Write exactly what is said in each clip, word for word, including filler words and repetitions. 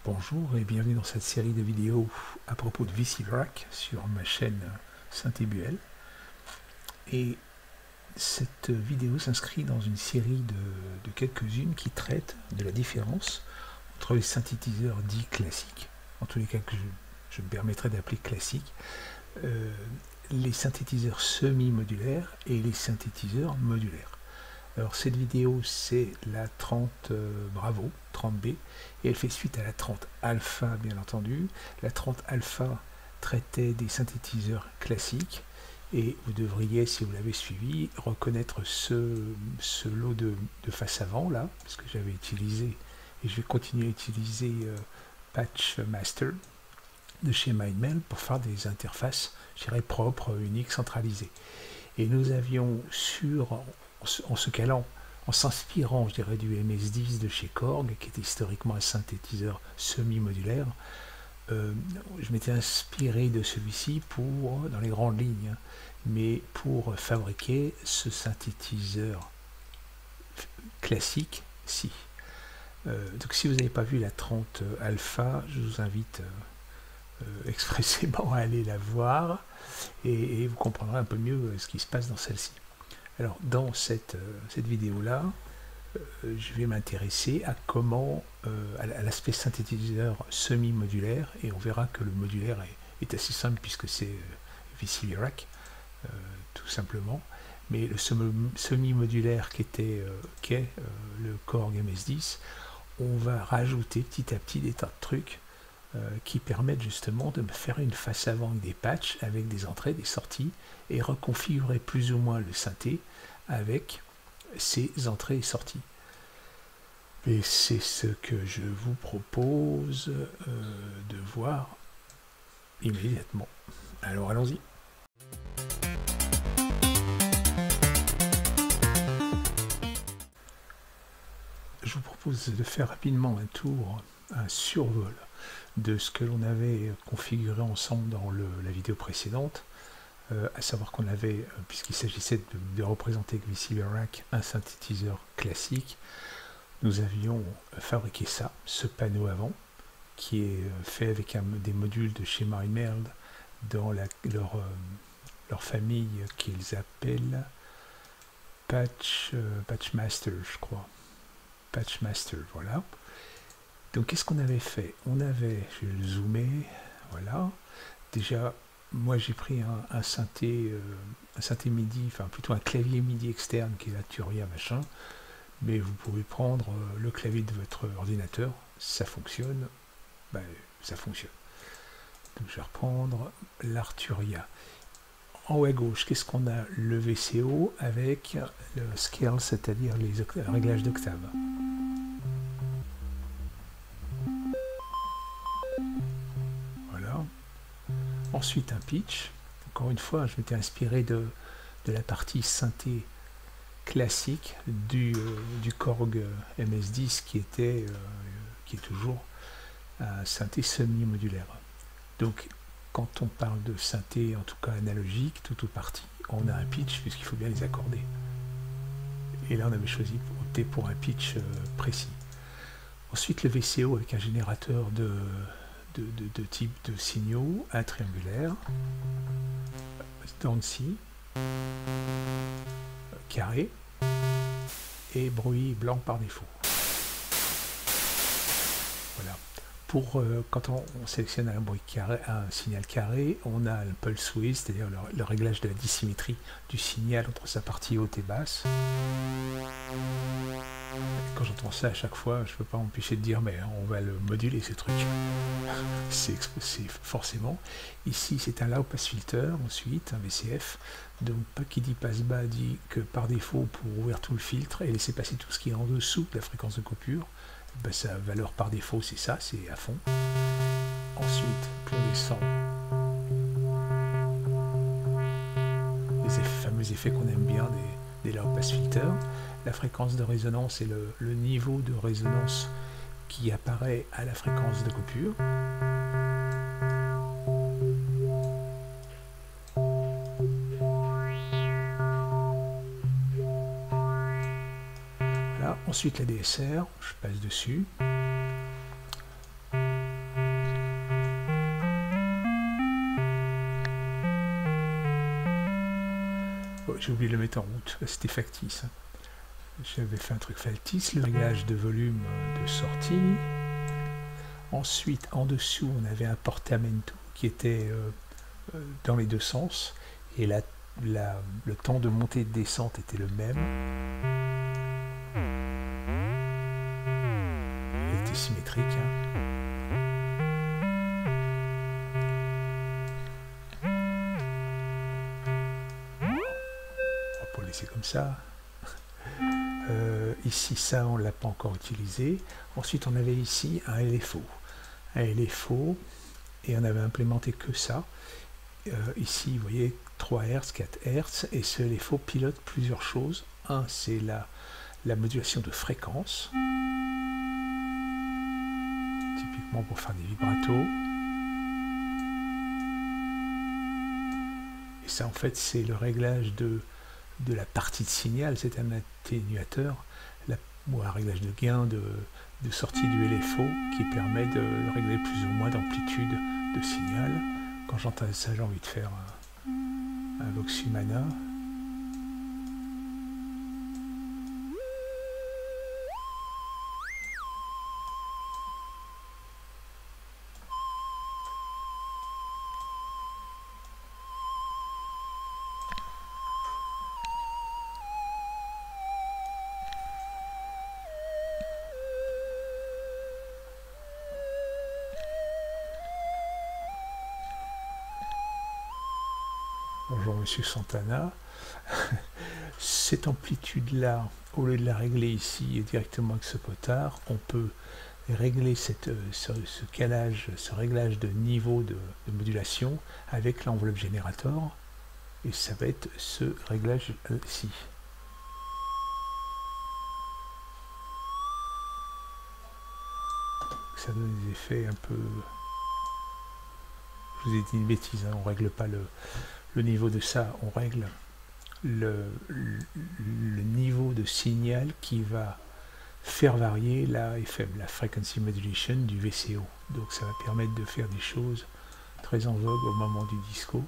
Bonjour et bienvenue dans cette série de vidéos à propos de V C Rack sur ma chaîne Saint-Ébuel. Et cette vidéo s'inscrit dans une série de, de quelques-unes qui traitent de la différence entre les synthétiseurs dits classiques, en tous les cas que je, je me permettrai d'appeler classiques, euh, les synthétiseurs semi-modulaires et les synthétiseurs modulaires. Alors cette vidéo c'est la trente euh, Bravo, trente B, et elle fait suite à la trente Alpha bien entendu. La trente Alpha traitait des synthétiseurs classiques, et vous devriez, si vous l'avez suivi, reconnaître ce, ce lot de, de face avant là, parce que j'avais utilisé, et je vais continuer à utiliser euh, Patch Master de chez Mindmeld pour faire des interfaces, je dirais, propres, uniques, centralisées. Et nous avions sur... en se calant, en s'inspirant, je dirais, du M S dix de chez Korg, qui était historiquement un synthétiseur semi-modulaire, euh, je m'étais inspiré de celui-ci pour, dans les grandes lignes, mais pour fabriquer ce synthétiseur classique, si. Euh, donc si vous n'avez pas vu la trente Alpha, je vous invite euh, euh, expressément à aller la voir, et, et vous comprendrez un peu mieux ce qui se passe dans celle-ci. Alors, dans cette, euh, cette vidéo-là, euh, je vais m'intéresser à comment, euh, à l'aspect synthétiseur semi-modulaire, et on verra que le modulaire est, est assez simple puisque c'est euh, V C Rack, euh, tout simplement. Mais le semi-modulaire qui était, euh, qu'est euh, le Korg M S dix, on va rajouter petit à petit des tas de trucs euh, qui permettent justement de me faire une face avant avec des patchs, avec des entrées, des sorties, et reconfigurer plus ou moins le synthé avec ces entrées et sorties. Et c'est ce que je vous propose euh, de voir immédiatement. Alors allons-y. Je vous propose de faire rapidement un tour, un survol de ce que l'on avait configuré ensemble dans le, la vidéo précédente. Euh, à savoir qu'on avait, euh, puisqu'il s'agissait de, de représenter avec V C Rack un synthétiseur classique, nous avions fabriqué ça, ce panneau avant, qui est euh, fait avec un, des modules de chez Mindmeld dans la, leur, euh, leur famille qu'ils appellent Patch, euh, Patch Master, je crois. Patch Master, voilà. Donc qu'est-ce qu'on avait fait? On avait, je vais le zoomer, voilà, déjà. Moi j'ai pris un, un synthé euh, un synthé MIDI, enfin plutôt un clavier MIDI externe qui est la Turia machin, mais vous pouvez prendre euh, le clavier de votre ordinateur, ça fonctionne, ben, ça fonctionne. Donc je vais reprendre l'Arturia. En haut à gauche, qu'est-ce qu'on a? Le V C O avec le scale, c'est-à-dire les réglages d'octave. Ensuite un pitch. Encore une fois, je m'étais inspiré de, de la partie synthé classique du, euh, du Korg M S dix qui était, euh, qui est toujours un synthé semi-modulaire. Donc quand on parle de synthé, en tout cas analogique, tout ou partie, on a un pitch puisqu'il faut bien les accorder. Et là on avait choisi pour opter pour un pitch euh, précis. Ensuite le V C O avec un générateur de De, de, de type de signaux, un triangulaire, Dancy, carré, et bruit blanc par défaut. Voilà. Pour euh, quand on, on sélectionne un bruit carré, un signal carré, on a le pulse width, c'est-à-dire le, le réglage de la dissymétrie du signal entre sa partie haute et basse. Quand j'entends ça à chaque fois, je ne peux pas m'empêcher de dire mais on va le moduler ce truc. C'est forcément. Ici c'est un low pass filter, ensuite un V C F. Donc qui dit passe bas dit que par défaut pour ouvrir tout le filtre et laisser passer tout ce qui est en dessous de la fréquence de coupure, ben, sa valeur par défaut c'est ça, c'est à fond. Ensuite pour descend les fameux effets qu'on aime bien des, des low pass filters. La fréquence de résonance est le, le niveau de résonance qui apparaît à la fréquence de coupure. Voilà. Ensuite la D S R, je passe dessus. j'ai oublié de le mettre en route, c'était factice. Hein. J'avais fait un truc factice, le réglage de volume de sortie. Ensuite, en dessous, on avait un portamento qui était euh, euh, dans les deux sens. Et la, la, le temps de montée et de descente était le même. Il était symétrique. Hein. On va laisser comme ça. Euh, ici, ça, on ne l'a pas encore utilisé. Ensuite, on avait ici un L F O. Un L F O, et on avait implémenté que ça. Euh, ici, vous voyez, trois hertz, quatre hertz, et ce L F O pilote plusieurs choses. Un, c'est la, la modulation de fréquence, typiquement pour faire des vibratos. Et ça, en fait, c'est le réglage de de la partie de signal, c'est un atténuateur, la, ou un réglage de gain de, de sortie du L F O qui permet de régler plus ou moins d'amplitude de signal. Quand j'entends ça, j'ai envie de faire un, un Vox Humana. Bonjour Monsieur Santana. Cette amplitude-là, au lieu de la régler ici directement avec ce potard, on peut régler cette, ce, ce calage, ce réglage de niveau de, de modulation avec l'enveloppe générateur. Et ça va être ce réglage ici. Ça donne des effets un peu... Je vous ai dit une bêtise, hein, on ne règle pas le... le niveau de ça, on règle le, le, le niveau de signal qui va faire varier la F M, la Frequency Modulation du V C O. Donc ça va permettre de faire des choses très en vogue au moment du disco.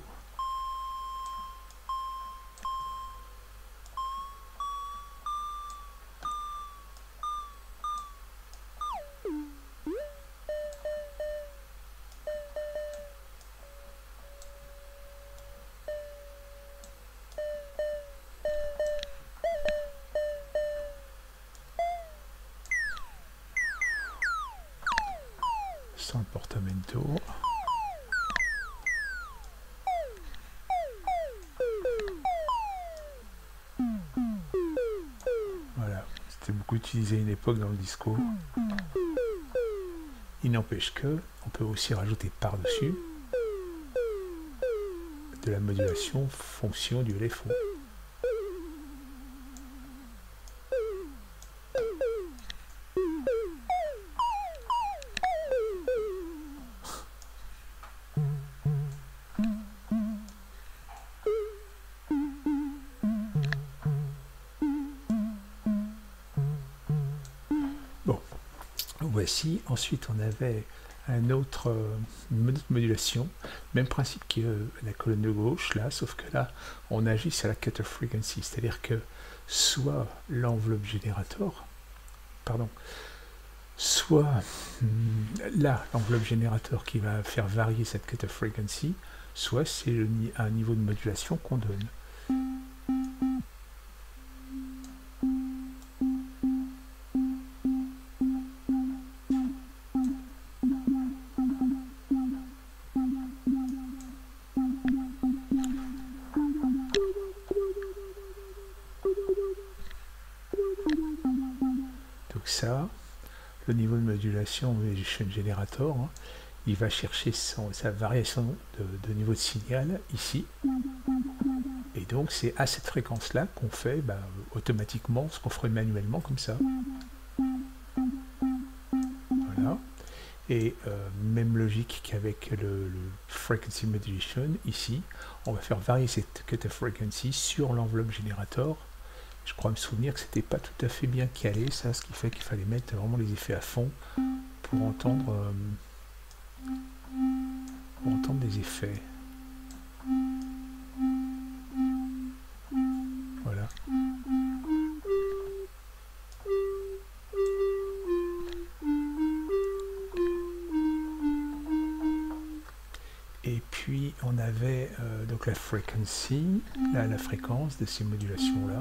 Sans le portamento. Voilà, c'était beaucoup utilisé à une époque dans le disco. Il n'empêche que on peut aussi rajouter par-dessus de la modulation fonction du L F O. Voici, ensuite on avait un autre, une autre modulation, même principe que la colonne de gauche là, sauf que là on agit sur la cutoff frequency, c'est-à-dire que soit l'enveloppe générateur, pardon, soit là l'enveloppe générateur qui va faire varier cette cutoff frequency, soit c'est un niveau de modulation qu'on donne. Ça, le niveau de modulation Modulation Generator, hein, il va chercher son, sa variation de, de niveau de signal ici. Et donc c'est à cette fréquence-là qu'on fait bah, automatiquement ce qu'on ferait manuellement comme ça. Voilà. Et euh, même logique qu'avec le, le Frequency Modulation, ici, on va faire varier cette cutoff frequency sur l'enveloppe générateur. Je crois me souvenir que c'était pas tout à fait bien calé, ça, ce qui fait qu'il fallait mettre vraiment les effets à fond pour entendre, euh, pour entendre des effets. on avait euh, donc la frequency, là, la fréquence de ces modulations-là.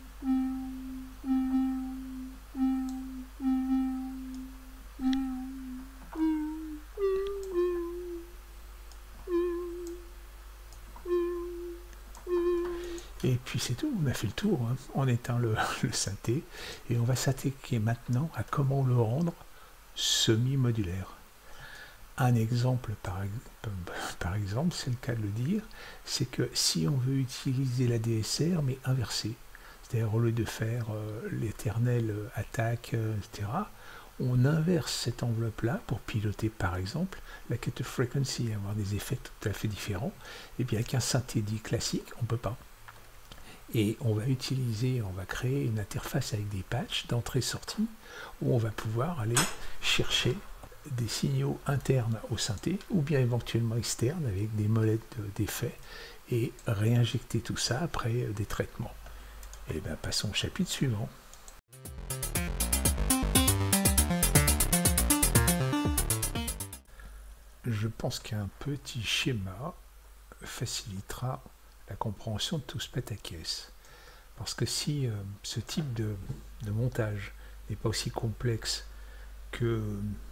Et puis c'est tout, on a fait le tour, hein. On éteint le, le synthé et on va s'attaquer maintenant à comment le rendre semi-modulaire. Un exemple par, par exemple, c'est le cas de le dire, c'est que si on veut utiliser la D S R mais inversée, c'est-à-dire au lieu de faire euh, l'éternelle attaque, euh, et cetera, on inverse cette enveloppe-là pour piloter par exemple la cut frequency et avoir des effets tout à fait différents, et bien avec un synthé dit classique, on ne peut pas. Et on va utiliser, on va créer une interface avec des patchs d'entrée-sortie où on va pouvoir aller chercher des signaux internes au synthé ou bien éventuellement externes avec des molettes d'effets et réinjecter tout ça après des traitements. Et bien passons au chapitre suivant. Je pense qu'un petit schéma facilitera la compréhension de tout ce pataquès. Parce que si euh, ce type de, de montage n'est pas aussi complexe que,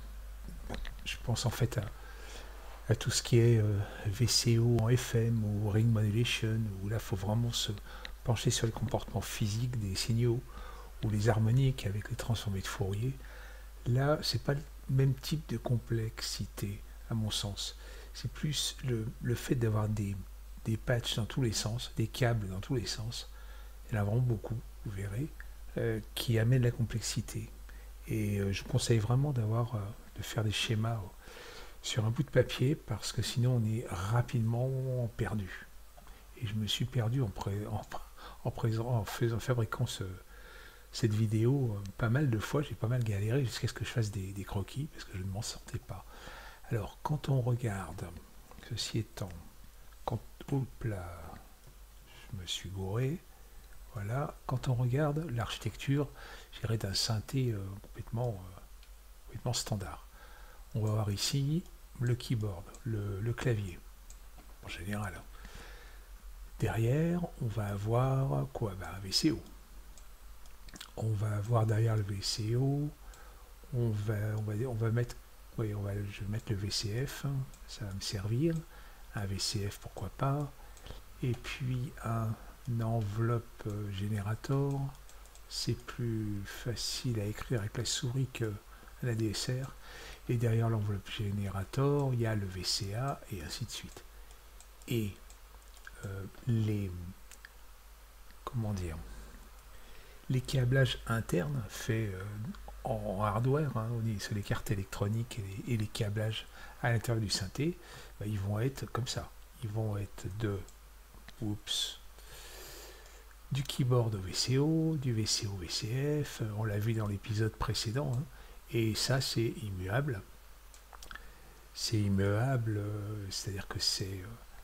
je pense en fait à, à tout ce qui est euh, V C O en F M ou Ring Modulation, où là il faut vraiment se pencher sur le comportement physique des signaux ou les harmoniques avec les transformés de Fourier, là c'est pas le même type de complexité à mon sens. C'est plus le, le fait d'avoir des des patchs dans tous les sens, des câbles dans tous les sens, il y en a vraiment beaucoup, vous verrez, euh, qui amènent la complexité. Et euh, je conseille vraiment d'avoir, euh, de faire des schémas euh, sur un bout de papier, parce que sinon on est rapidement perdu. Et je me suis perdu en, pré en, en, présent, en faisant, fabriquant ce, cette vidéo euh, pas mal de fois, j'ai pas mal galéré jusqu'à ce que je fasse des, des croquis, parce que je ne m'en sortais pas. Alors, quand on regarde, ceci étant, quand, oups là, je me suis gouré, voilà, quand on regarde l'architecture, je dirais d'un synthé euh, complètement, euh, complètement standard. On va voir ici le keyboard, le, le clavier, en général. Derrière, on va avoir quoi? Ben, un V C O. On va avoir derrière le V C O, on va, on va, on va mettre, oui, on va, je vais mettre le V C F, ça va me servir. Un V C F, pourquoi pas, et puis un enveloppe générateur, c'est plus facile à écrire avec la souris que la D S R, et derrière l'enveloppe générateur, il y a le V C A, et ainsi de suite. Et euh, les, comment dire, les câblages internes faits euh, en hardware, hein, sur les cartes électroniques et les, et les câblages à l'intérieur du synthé, ben, ils vont être comme ça. Ils vont être de oups, du keyboard au V C O, du V C O au V C F, on l'a vu dans l'épisode précédent, hein, et ça c'est immuable. C'est immuable, euh, c'est-à-dire que c'est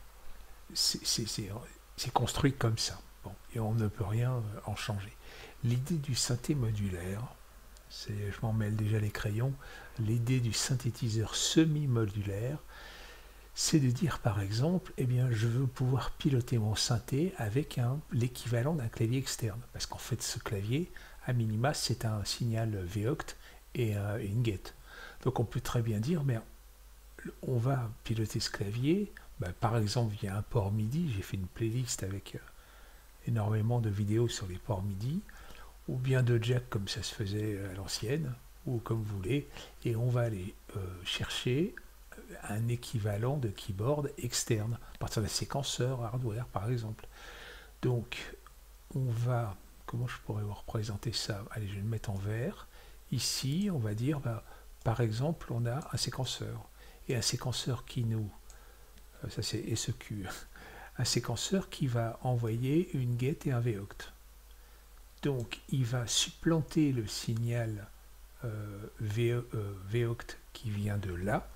c'est construit comme ça. Bon, et on ne peut rien en changer. L'idée du synthé modulaire, c'est, je m'en mêle déjà les crayons, l'idée du synthétiseur semi-modulaire, c'est de dire par exemple, eh bien, je veux pouvoir piloter mon synthé avec l'équivalent d'un clavier externe. Parce qu'en fait, ce clavier, à minima, c'est un signal V-oct et, euh, et une gate. Donc on peut très bien dire, mais on va piloter ce clavier, ben, par exemple via un port MIDI, j'ai fait une playlist avec euh, énormément de vidéos sur les ports MIDI, ou bien de jack comme ça se faisait à l'ancienne, ou comme vous voulez, et on va aller euh, chercher un équivalent de keyboard externe, à partir d'un séquenceur hardware par exemple. Donc on va, comment je pourrais vous représenter ça? Allez, je vais le mettre en vert. Ici, on va dire, bah, par exemple, on a un séquenceur, et un séquenceur qui nous, ça c'est S E Q, un séquenceur qui va envoyer une gate et un V-oct. Donc il va supplanter le signal euh, V-oct qui vient de là,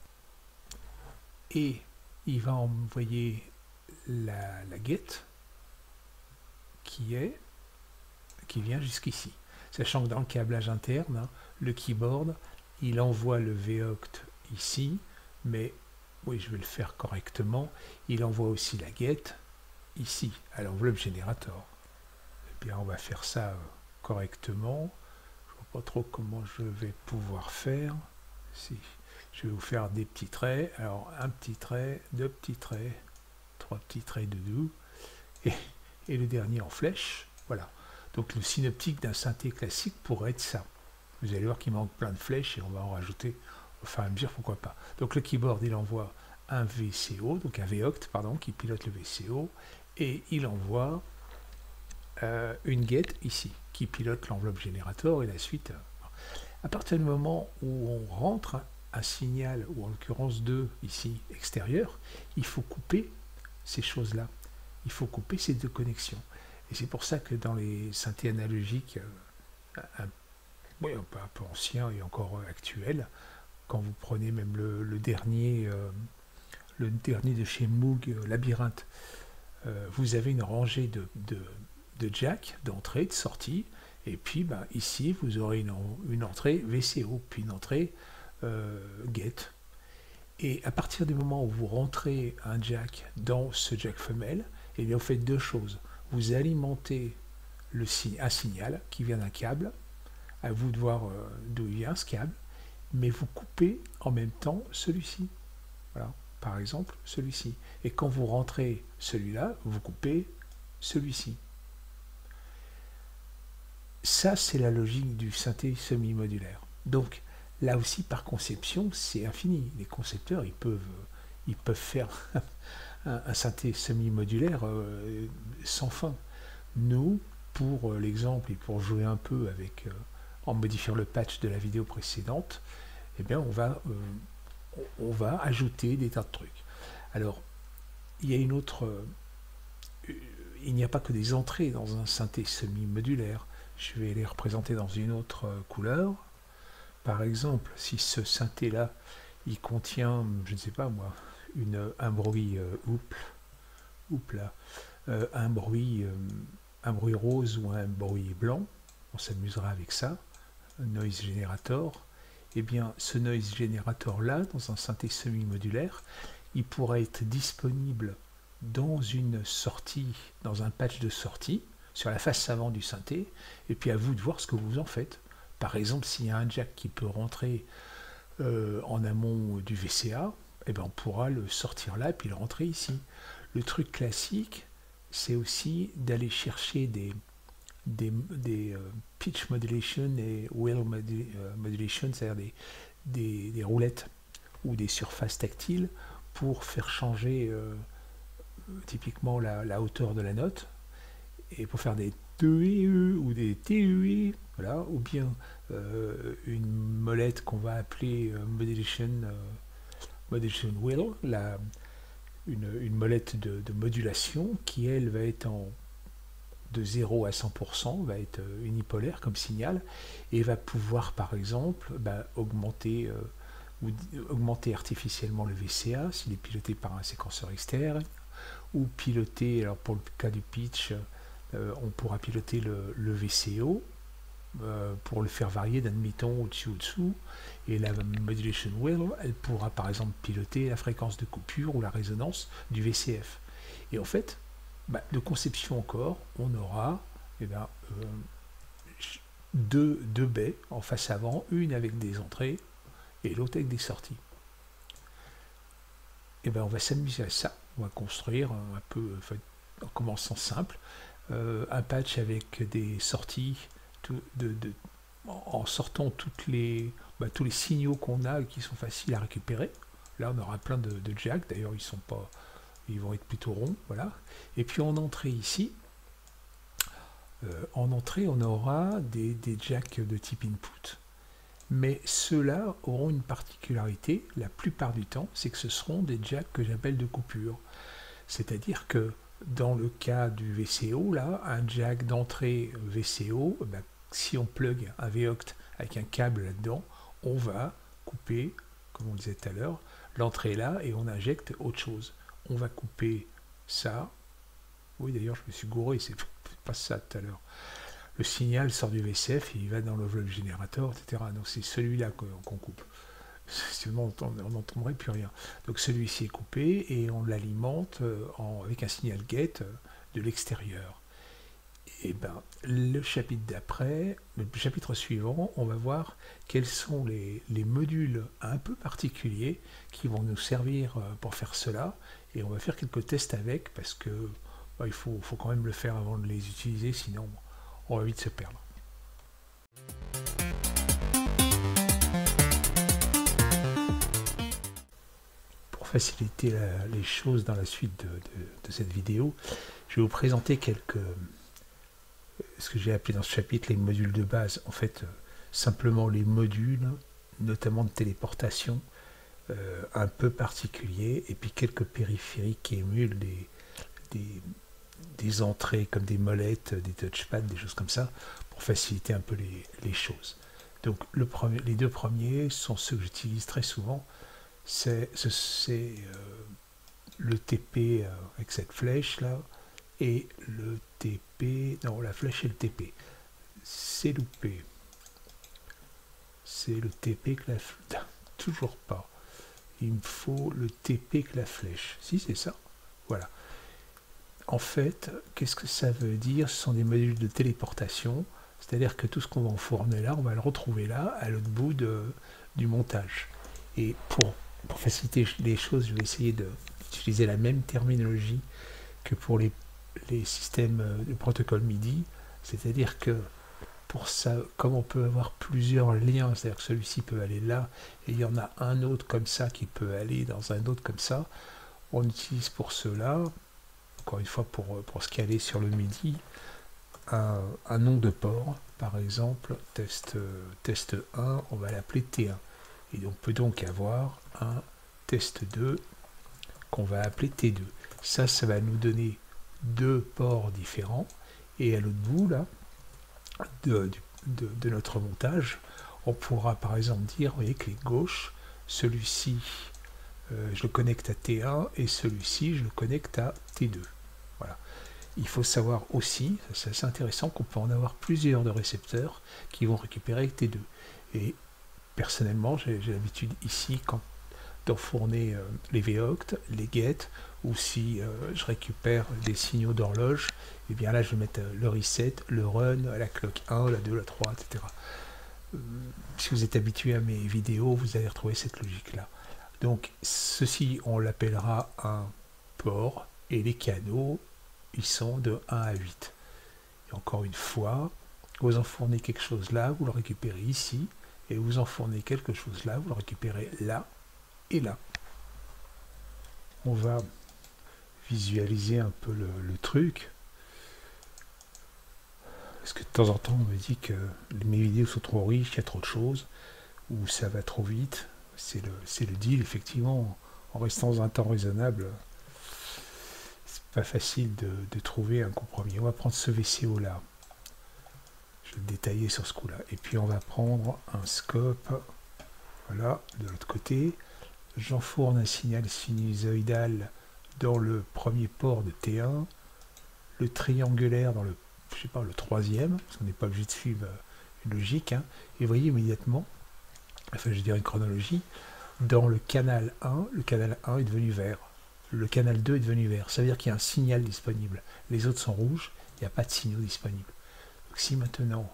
et il va envoyer la, la gate qui est qui vient jusqu'ici. Sachant que dans le câblage interne, hein, le keyboard, il envoie le V-oct ici, mais oui, je vais le faire correctement. Il envoie aussi la get ici, à l'enveloppe générateur. Eh bien, on va faire ça correctement. Je ne vois pas trop comment je vais pouvoir faire. Si, je vais vous faire des petits traits. Alors, un petit trait, deux petits traits, trois petits traits de doux, et, et le dernier en flèche. Voilà. Donc, le synoptique d'un synthé classique pourrait être ça. Vous allez voir qu'il manque plein de flèches et on va en rajouter au fur et à mesure, pourquoi pas. Donc, le keyboard, il envoie un V C O, donc un V-oct, pardon, qui pilote le V C O, et il envoie euh, une get ici, qui pilote l'enveloppe générateur et la suite. À partir du moment où on rentre un signal, ou en l'occurrence deux ici, extérieur, il faut couper ces choses-là. Il faut couper ces deux connexions. Et c'est pour ça que dans les synthés analogiques, euh, un, oui, un peu, un peu anciens et encore actuels, quand vous prenez même le, le dernier, euh, le dernier de chez Moog, euh, Labyrinthe, euh, vous avez une rangée de, de, de jack, d'entrée, de sortie, et puis bah, ici vous aurez une, une entrée V C O, puis une entrée euh, get. Et à partir du moment où vous rentrez un jack dans ce jack femelle, et bien vous faites deux choses. Vous alimentez le, un signal qui vient d'un câble, à vous de voir euh, d'où il vient ce câble, mais vous coupez en même temps celui-ci. Voilà, par exemple celui-ci. Et quand vous rentrez celui-là, vous coupez celui-ci. Ça, c'est la logique du synthé semi-modulaire. Donc, là aussi, par conception, c'est infini. Les concepteurs, ils peuvent, ils peuvent faire un, un synthé semi-modulaire euh, sans fin. Nous, pour l'exemple et pour jouer un peu avec, euh, en modifiant le patch de la vidéo précédente, eh bien, on va, euh, on va ajouter des tas de trucs. Alors, il y a une autre... Euh, il n'y a pas que des entrées dans un synthé semi-modulaire. Je vais les représenter dans une autre euh, couleur. Par exemple, si ce synthé-là, il contient, je ne sais pas moi, une, un bruit euh, ouple, ouple là, euh, un bruit, euh, un bruit rose ou un bruit blanc, on s'amusera avec ça, un noise generator. Eh bien, ce noise generator-là, dans un synthé semi-modulaire, il pourrait être disponible dans une sortie, dans un patch de sortie, sur la face avant du synthé, et puis à vous de voir ce que vous en faites. Par exemple, s'il y a un jack qui peut rentrer euh, en amont du V C A, eh ben on pourra le sortir là et puis le rentrer ici. Le truc classique, c'est aussi d'aller chercher des, des, des euh, pitch modulation et wheel modulation, c'est-à-dire des, des, des roulettes ou des surfaces tactiles pour faire changer euh, typiquement la, la hauteur de la note, et pour faire des T E E ou des T E E, voilà, ou bien euh, une molette qu'on va appeler euh, modulation, euh, modulation wheel, la, une, une molette de, de modulation qui, elle, va être en, de zéro à cent pour cent, va être unipolaire comme signal, et va pouvoir, par exemple, bah, augmenter, euh, ou, augmenter artificiellement le V C A s'il est piloté par un séquenceur externe, ou piloter, alors pour le cas du pitch, euh, on pourra piloter le, le V C O euh, pour le faire varier d'un demi-ton au-dessus au-dessous, et la modulation wheel, elle pourra par exemple piloter la fréquence de coupure ou la résonance du V C F. Et en fait, bah, de conception encore, on aura eh ben, euh, deux, deux baies en face avant, une avec des entrées et l'autre avec des sorties. Et ben, on va s'amuser à ça. On va construire un peu, enfin, en commençant simple, euh, un patch avec des sorties tout, de, de, en sortant toutes les, bah, tous les signaux qu'on a et qui sont faciles à récupérer. Là, on aura plein de, de jacks. D'ailleurs, ils sont pas, ils vont être plutôt ronds, voilà. Et puis en entrée ici, euh, en entrée, on aura des, des jacks de type input. Mais ceux-là auront une particularité, la plupart du temps, c'est que ce seront des jacks que j'appelle de coupure. C'est-à-dire que dans le cas du V C O, là, un jack d'entrée V C O, ben, si on plug un V-oct avec un câble là-dedans, on va couper, comme on le disait tout à l'heure, l'entrée là et on injecte autre chose. On va couper ça. Oui, d'ailleurs, je me suis gouré, c'est pas ça tout à l'heure. Le signal sort du V C F et il va dans l'enveloppe générateur, et cetera. Donc c'est celui-là qu'on coupe. Sinon, on n'entendrait plus rien. Donc celui-ci est coupé et on l'alimente avec un signal get de l'extérieur. Et ben, le chapitre d'après, le chapitre suivant, on va voir quels sont les, les modules un peu particuliers qui vont nous servir pour faire cela. Et on va faire quelques tests avec parce que ben, il faut, faut quand même le faire avant de les utiliser, sinon on va vite se perdre. Pour faciliter la, les choses dans la suite de, de, de cette vidéo, je vais vous présenter quelques... ce que j'ai appelé dans ce chapitre les modules de base, en fait, euh, simplement les modules, notamment de téléportation, euh, un peu particuliers, et puis quelques périphériques qui émulent des, des, des entrées comme des molettes, des touchpads, des choses comme ça, pour faciliter un peu les, les choses. Donc le premier, les deux premiers sont ceux que j'utilise très souvent, c'est euh, le T P euh, avec cette flèche là, et le T P, non, la flèche et le T P. C'est loupé. C'est le T P que la flèche. Toujours pas. Il me faut le T P que la flèche. Si, c'est ça. Voilà. En fait, qu'est-ce que ça veut dire? Ce sont des modules de téléportation. C'est-à-dire que tout ce qu'on va enfourner là, on va le retrouver là, à l'autre bout de, du montage. Et pour, pour faciliter les choses, je vais essayer d'utiliser la même terminologie que pour les les systèmes de protocole MIDI, c'est-à-dire que pour ça, comme on peut avoir plusieurs liens, c'est-à-dire que celui-ci peut aller là, et il y en a un autre comme ça qui peut aller dans un autre comme ça, on utilise pour cela, encore une fois pour, pour se caler sur le MIDI, un, un nom de port, par exemple, test, test un, on va l'appeler T un, et on peut donc avoir un test deux qu'on va appeler T deux. Ça, ça va nous donner deux ports différents, et à l'autre bout là de, de, de notre montage, on pourra par exemple dire, vous voyez, clic gauche, celui-ci euh, je le connecte à T un et celui-ci je le connecte à T deux. Voilà. Il faut savoir aussi, c'est assez intéressant, qu'on peut en avoir plusieurs de récepteurs qui vont récupérer avec T deux. Et personnellement, j'ai l'habitude ici, quand d'enfourner euh, les V-Oct, les get, ou si euh, je récupère des signaux d'horloge, et bien là je vais mettre euh, le reset, le run, la clock un, la deux, la trois, et cetera. Euh, si vous êtes habitué à mes vidéos, vous allez retrouver cette logique-là. Donc ceci, on l'appellera un port, et les canaux, ils sont de un à huit. Et encore une fois, vous enfournez quelque chose là, vous le récupérez ici, et vous enfournez quelque chose là, vous le récupérez là, et là. On va visualiser un peu le, le truc, parce que de temps en temps on me dit que mes vidéos sont trop riches, il y a trop de choses, ou ça va trop vite. C'est le, c'est le deal, effectivement, en restant dans un temps raisonnable, c'est pas facile de, de trouver un compromis. On va prendre ce V C O là, je vais le détailler sur ce coup là, et puis on va prendre un scope, voilà, de l'autre côté. J'enfourne un signal sinusoïdal dans le premier port de T un, le triangulaire dans le, je sais pas, le troisième, parce qu'on n'est pas obligé de suivre une logique, hein, et vous voyez immédiatement, enfin je veux dire une chronologie, dans le canal un, le canal un est devenu vert, le canal deux est devenu vert, ça veut dire qu'il y a un signal disponible, les autres sont rouges, il n'y a pas de signaux disponibles. Donc si maintenant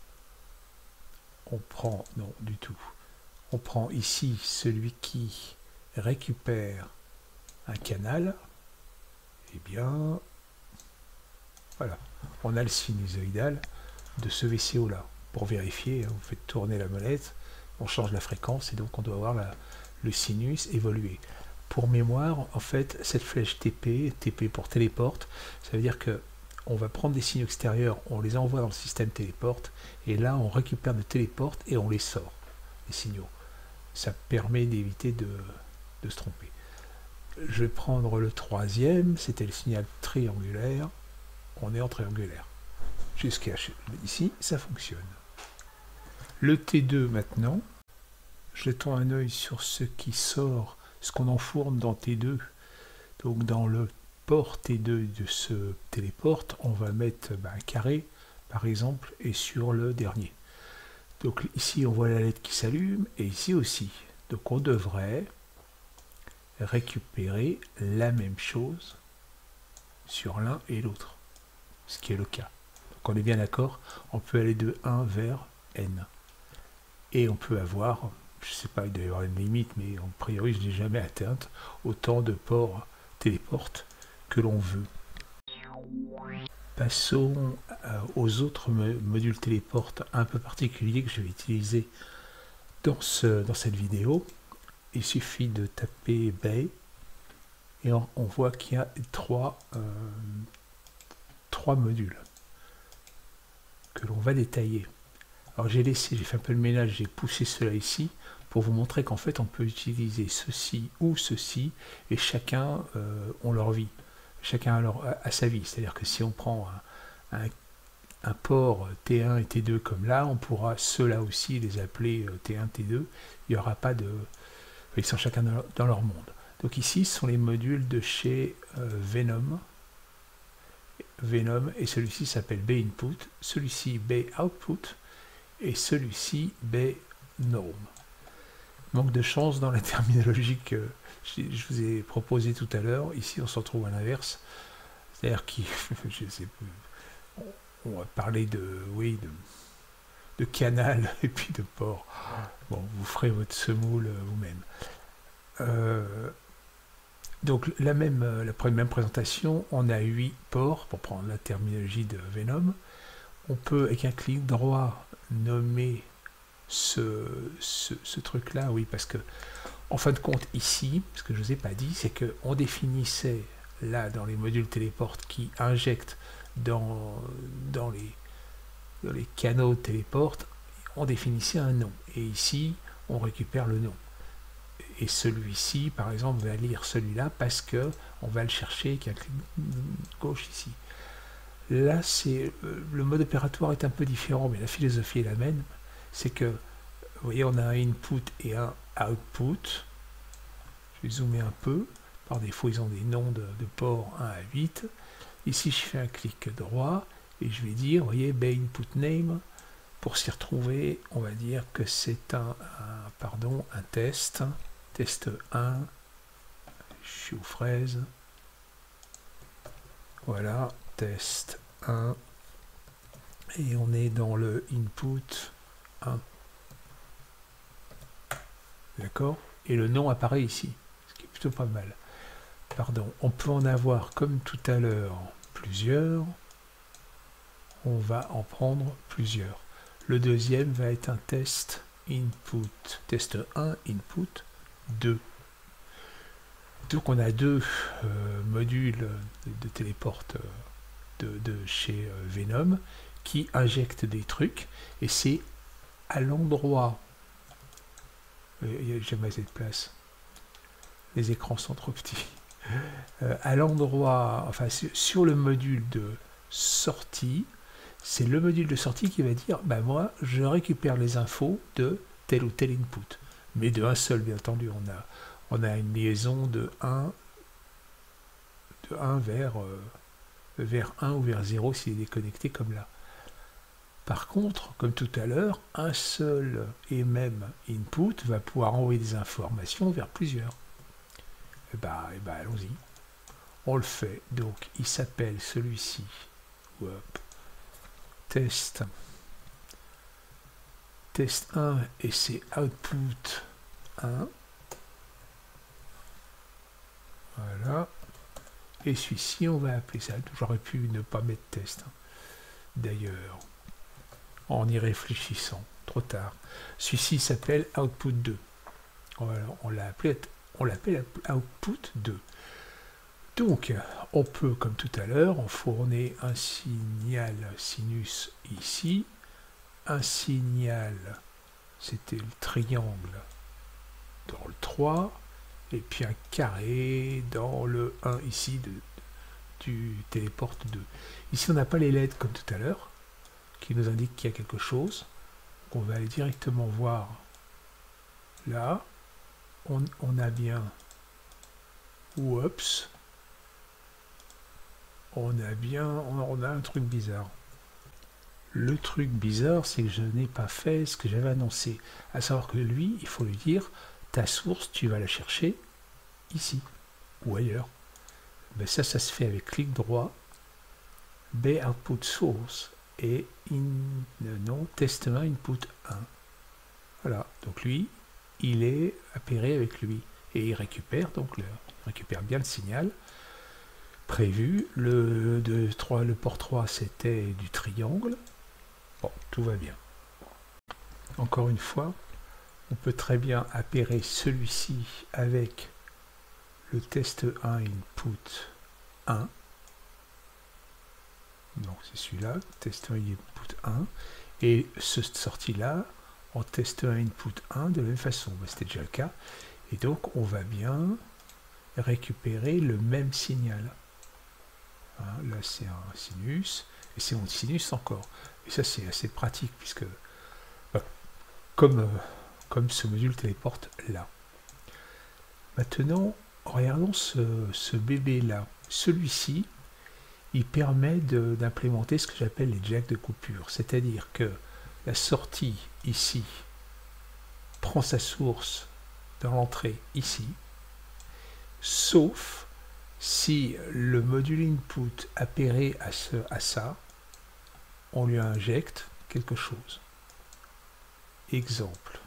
on prend, non du tout, on prend ici celui qui récupère un canal, et eh bien voilà, on a le sinusoïdal de ce V C O là. Pour vérifier, vous faites tourner la molette, on change la fréquence et donc on doit avoir la, le sinus évoluer. Pour mémoire, en fait, cette flèche T P, T P pour téléporte, ça veut dire que on va prendre des signaux extérieurs, on les envoie dans le système téléporte, et là on récupère le téléporte et on les sort, les signaux. Ça permet d'éviter de, de se tromper. Je vais prendre le troisième, c'était le signal triangulaire, on est en triangulaire. Jusqu'à ici, ça fonctionne. Le T deux maintenant, jetons un œil sur ce qui sort, ce qu'on enfourne dans T deux. Donc dans le port T deux de ce téléporte, on va mettre ben, un carré, par exemple, et sur le dernier. Donc ici, on voit la lettre qui s'allume, et ici aussi. Donc on devrait récupérer la même chose sur l'un et l'autre, ce qui est le cas. Donc on est bien d'accord, on peut aller de un vers n. Et on peut avoir, je ne sais pas, il doit y avoir une limite, mais a priori je n'ai jamais atteinte, autant de ports téléportes que l'on veut. Passons aux autres modules téléportes un peu particuliers que je vais utiliser dans, ce, dans cette vidéo. Il suffit de taper Bay et on, on voit qu'il y a trois, euh, trois modules que l'on va détailler. Alors j'ai laissé, j'ai fait un peu le ménage, j'ai poussé cela ici pour vous montrer qu'en fait on peut utiliser ceci ou ceci et chacun euh, ont leur vie, chacun a, leur, a, a sa vie. C'est-à-dire que si on prend un, un, un port T un et T deux comme là, on pourra ceux-là aussi les appeler T un, T deux. Il n'y aura pas de... Ils sont chacun dans leur, dans leur monde. Donc ici ce sont les modules de chez euh, Venom. Venom et celui-ci s'appelle B-Input, celui-ci B-Output et celui-ci B-Norm. Manque de chance dans la terminologie que je vous ai proposé tout à l'heure. Ici on se retrouve à l'inverse. C'est-à-dire qu'il je sais plus, on va parler de oui de, de canal et puis de port. Bon, vous ferez votre semoule vous-même. Euh, donc la même, la même présentation, on a huit ports, pour prendre la terminologie de Venom. On peut, avec un clic droit, nommer ce, ce, ce truc-là, oui, parce que, en fin de compte, ici, ce que je ne vous ai pas dit, c'est qu'on définissait, là, dans les modules téléportes qui injectent dans, dans, les, dans les canaux téléportes, on définissait un nom. Et ici, on récupère le nom. Et celui-ci, par exemple, va lire celui-là parce que on va le chercher avec un clic gauche ici. Là, c'est le mode opératoire est un peu différent, mais la philosophie est la même. C'est que, vous voyez, on a un input et un output. Je vais zoomer un peu. Par défaut, ils ont des noms de, de ports un à huit. Ici, je fais un clic droit et je vais dire, vous voyez, B-Input Name. Pour s'y retrouver, on va dire que c'est un, un, pardon, un test. Test un. Je suis aux fraises. Voilà, test un. Et on est dans le input un. D'accord? Et le nom apparaît ici, ce qui est plutôt pas mal. Pardon, on peut en avoir comme tout à l'heure plusieurs. On va en prendre plusieurs. Le deuxième va être un test input. Test un, input deux. Donc on a deux euh, modules de, de téléporte de, de chez euh, Venom qui injectent des trucs et c'est à l'endroit, il n'y a jamais assez de place, les écrans sont trop petits, euh, à l'endroit, enfin sur le module de sortie, c'est le module de sortie qui va dire, ben moi je récupère les infos de tel ou tel input, mais de un seul bien entendu, on a on a une liaison de un, de un vers, euh, vers un ou vers zéro s'il est déconnecté comme là. Par contre, comme tout à l'heure, un seul et même input va pouvoir envoyer des informations vers plusieurs. Et bah, et bah allons-y. On le fait. Donc, il s'appelle celui-ci. Test. Test un et c'est output un. Voilà. Et celui-ci, on va appeler ça. J'aurais pu ne pas mettre test. Hein. D'ailleurs, en y réfléchissant, trop tard. Celui-ci s'appelle output deux. Voilà, on l'a appelé, on l'appelle output deux. Donc, on peut, comme tout à l'heure, on fournit un signal sinus ici, un signal, c'était le triangle dans le trois, et puis un carré dans le un ici de, du téléporte deux. Ici on n'a pas les L E D comme tout à l'heure, qui nous indiquent qu'il y a quelque chose. On va aller directement voir là. On, on a bien, oups, on a bien, on, on a un truc bizarre. Le truc bizarre, c'est que je n'ai pas fait ce que j'avais annoncé, à savoir que lui, il faut lui dire ta source, tu vas la chercher ici ou ailleurs. Ben ça, ça se fait avec clic droit, B output source et in, non, test un input un. Voilà, donc lui, il est appairé avec lui et il récupère donc le, il récupère bien le signal prévu. Le, de, trois, le port trois, c'était du triangle. Bon, tout va bien. Encore une fois, on peut très bien appairer celui-ci avec le test un input un. Donc c'est celui-là, test un input un. Et ce sortie-là, en test un input un de la même façon. Ben, c'était déjà le cas. Et donc on va bien récupérer le même signal. Hein, là c'est un sinus, et c'est mon sinus encore. Et ça c'est assez pratique, puisque ben, comme, euh, comme ce module téléporte là. Maintenant, regardons ce, ce bébé-là. Celui-ci, il permet d'implémenter ce que j'appelle les jacks de coupure. C'est-à-dire que la sortie ici prend sa source dans l'entrée ici, sauf si le module input appairé à, ce, à ça, on lui injecte quelque chose. Exemple.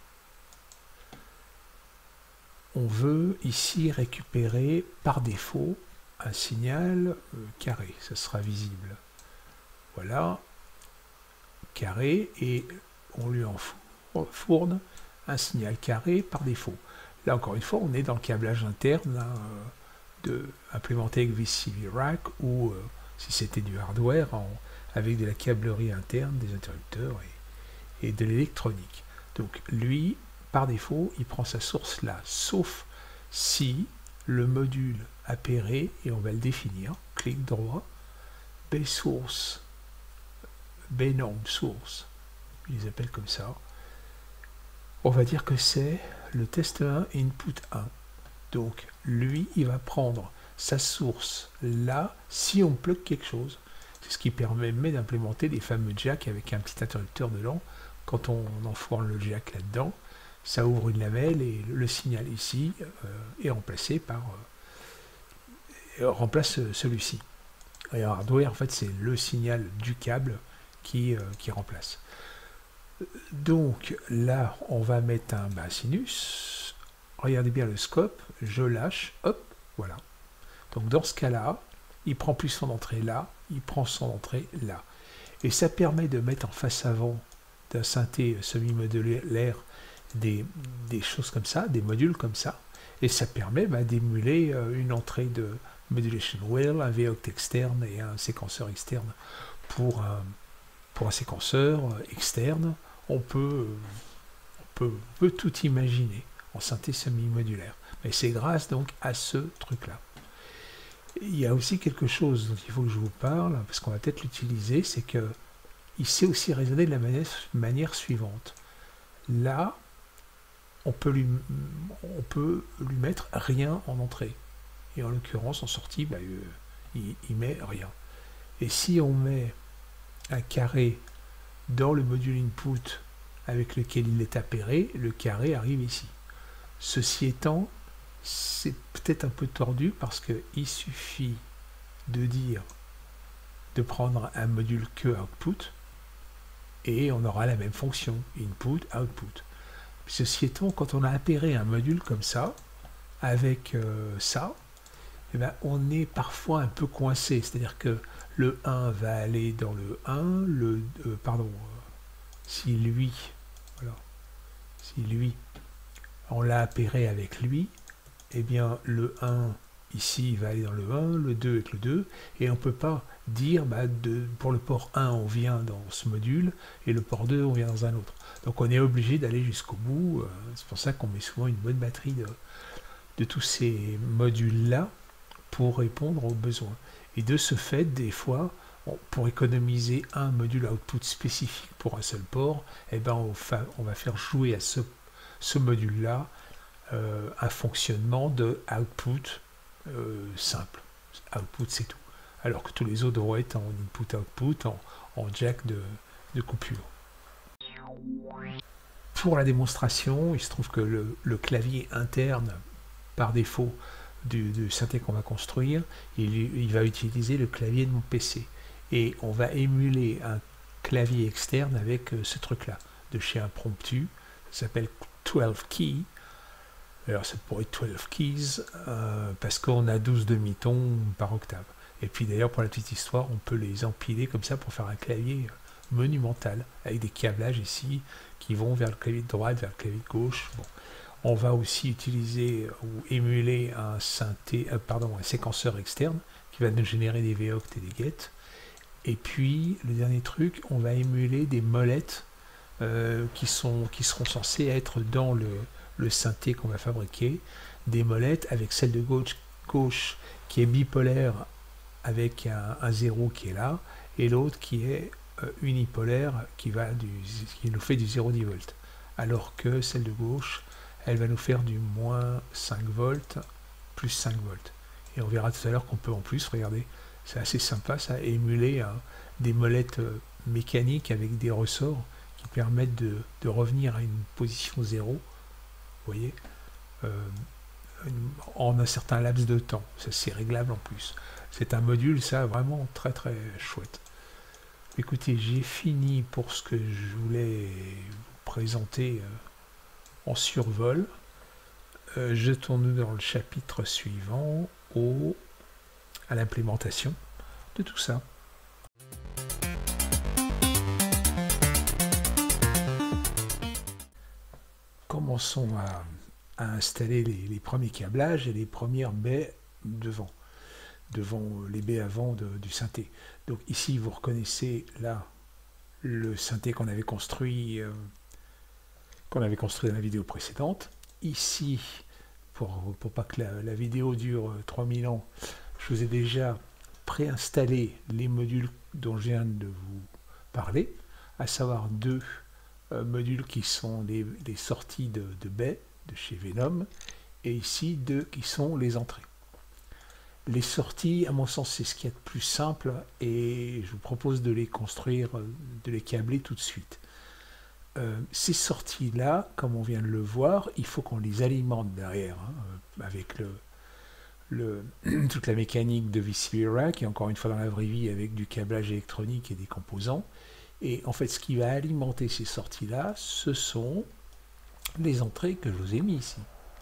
On veut ici récupérer par défaut un signal euh, carré, ça sera visible. Voilà, carré, et on lui enfourne un signal carré par défaut. Là encore une fois, on est dans le câblage interne hein, de, implémenté avec V C V Rack, ou euh, si c'était du hardware, en, avec de la câblerie interne, des interrupteurs et, et de l'électronique. Donc lui, par défaut, il prend sa source là, sauf si le module appairé, et on va le définir, clic droit, B source, B norm source, je les appelle comme ça, on va dire que c'est le test un input un. Donc lui, il va prendre sa source là, si on plug quelque chose. C'est ce qui permet d'implémenter des fameux jacks avec un petit interrupteur dedans. Quand on enfourne le jack là-dedans, ça ouvre une lamelle et le signal ici euh, est remplacé par euh, remplace celui-ci. Et en hardware, en fait, c'est le signal du câble qui, euh, qui remplace. Donc là, on va mettre un bah, sinus. Regardez bien le scope, je lâche, hop, voilà. Donc dans ce cas-là, il prend plus son entrée là, il prend son entrée là. Et ça permet de mettre en face avant d'un synthé semi-modulaire des, des choses comme ça, des modules comme ça. Et ça permet bah, d'émuler euh, une entrée de modulation wheel, un V O C T externe et un séquenceur externe pour un, pour un séquenceur externe. On peut, on peut, on peut tout imaginer en synthé semi-modulaire. Mais c'est grâce donc à ce truc-là. Il y a aussi quelque chose dont il faut que je vous parle, parce qu'on va peut-être l'utiliser, c'est que il sait aussi raisonner de la manière, manière suivante. Là, on peut, lui, on peut lui mettre rien en entrée. Et en l'occurrence, en sortie, bah, euh, il, il met rien. Et si on met un carré dans le module input avec lequel il est appairé, le carré arrive ici. Ceci étant, c'est peut-être un peu tordu parce qu'il suffit de dire de prendre un module que output et on aura la même fonction, input, output. Ceci étant, quand on a appairé un module comme ça, avec euh, ça, eh ben, on est parfois un peu coincé, c'est-à-dire que le un va aller dans le un, le euh, pardon, euh, si lui, voilà, si lui, on l'a appairé avec lui, eh bien le un ici va aller dans le un, le deux avec le deux, et on ne peut pas dire bah, de, pour le port un on vient dans ce module et le port deux on vient dans un autre. Donc on est obligé d'aller jusqu'au bout, c'est pour ça qu'on met souvent une bonne batterie de, de tous ces modules là pour répondre aux besoins. Et de ce fait, des fois, on, pour économiser un module output spécifique pour un seul port, eh ben on, fa, on va faire jouer à ce, ce module là euh, un fonctionnement de output euh, simple. Output c'est tout. Alors que tous les autres doivent être en input-output, en, en jack de, de coupure. pour la démonstration, il se trouve que le, le clavier interne, par défaut, du, du synthé qu'on va construire, il, il va utiliser le clavier de mon P C. Et on va émuler un clavier externe avec euh, ce truc-là, de chez Impromptu. Ça s'appelle douze Key. Alors ça pourrait être douze Keys, euh, parce qu'on a douze demi-tons par octave. Et puis d'ailleurs, pour la petite histoire, on peut les empiler comme ça pour faire un clavier monumental, avec des câblages ici qui vont vers le clavier de droite, vers le clavier de gauche. Bon. On va aussi utiliser ou émuler un synthé, euh, pardon, un séquenceur externe qui va nous générer des V oct et des get. Et puis le dernier truc, on va émuler des molettes euh, qui, sont, qui seront censées être dans le, le synthé qu'on va fabriquer, des molettes avec celle de gauche, gauche qui est bipolaire avec un, un zéro qui est là, et l'autre qui est euh, unipolaire qui, va du, qui nous fait du zéro virgule dix volts, alors que celle de gauche, elle va nous faire du moins cinq volts, plus cinq volts. Et on verra tout à l'heure qu'on peut en plus, regardez, c'est assez sympa ça, émuler hein, des molettes euh, mécaniques avec des ressorts qui permettent de, de revenir à une position zéro, vous voyez, euh, en un certain laps de temps. Ça, c'est réglable en plus. C'est un module, ça, vraiment très très chouette. Écoutez, j'ai fini pour ce que je voulais vous présenter euh, en survol. Euh, jetons-nous dans le chapitre suivant, au, à l'implémentation de tout ça. Commençons à, à installer les, les premiers câblages et les premières baies devant, devant les baies avant de, du synthé. Donc ici, vous reconnaissez là le synthé qu'on avait construit, euh, qu'on avait construit dans la vidéo précédente. Ici, pour, pour pas que la, la vidéo dure trois mille ans, je vous ai déjà préinstallé les modules dont je viens de vous parler, à savoir deux euh, modules qui sont les, les sorties de, de baies de chez Venom, et ici deux qui sont les entrées. Les sorties, à mon sens, c'est ce qu'il y a de plus simple, et je vous propose de les construire, de les câbler tout de suite. Euh, ces sorties-là, comme on vient de le voir, il faut qu'on les alimente derrière, hein, avec le, le, toute la mécanique de V C V Rack, et encore une fois dans la vraie vie avec du câblage électronique et des composants. Et en fait, ce qui va alimenter ces sorties-là, ce sont les entrées que je vous ai mis ici.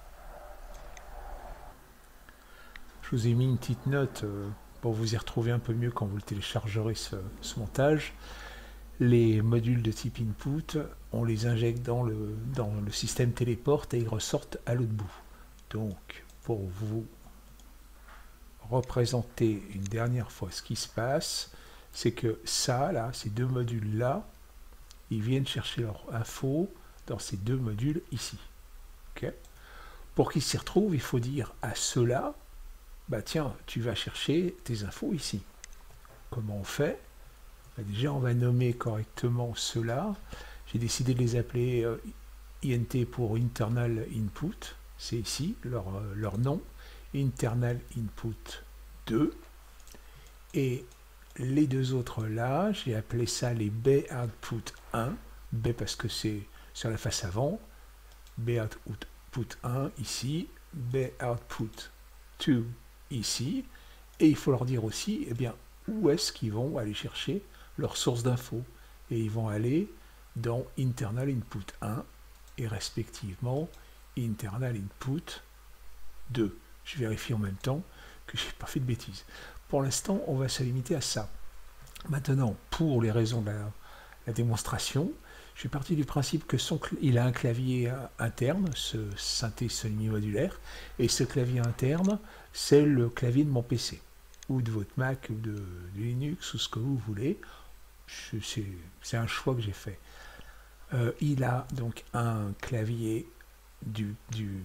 Je vous ai mis une petite note euh, pour vous y retrouver un peu mieux quand vous le téléchargerez ce, ce montage. Les modules de type input, on les injecte dans le, dans le système téléporte et ils ressortent à l'autre bout. Donc, pour vous représenter une dernière fois ce qui se passe, c'est que ça, là, ces deux modules-là, ils viennent chercher leur info dans ces deux modules ici. Okay. Pour qu'ils s'y retrouvent, il faut dire à ceux-là, bah tiens, tu vas chercher tes infos ici. Comment on fait? Bah déjà, on va nommer correctement ceux-là. J'ai décidé de les appeler euh, I N T pour Internal Input. C'est ici leur, euh, leur nom. Internal Input deux. Et les deux autres là, j'ai appelé ça les Bay Output un. B parce que c'est sur la face avant. Bay Output un ici. Bay Output deux ici. Et il faut leur dire aussi, eh bien, où est-ce qu'ils vont aller chercher leur source d'infos. Et ils vont aller dans Internal Input un et respectivement Internal Input deux. Je vérifie en même temps que je n'ai pas fait de bêtises. Pour l'instant, on va se limiter à ça. Maintenant, pour les raisons de la, la démonstration, je suis parti du principe que son, il a un clavier interne, ce synthé semi-modulaire, et ce clavier interne, c'est le clavier de mon P C, ou de votre Mac, ou de, de Linux, ou ce que vous voulez. C'est un choix que j'ai fait. Euh, il a donc un clavier du... du,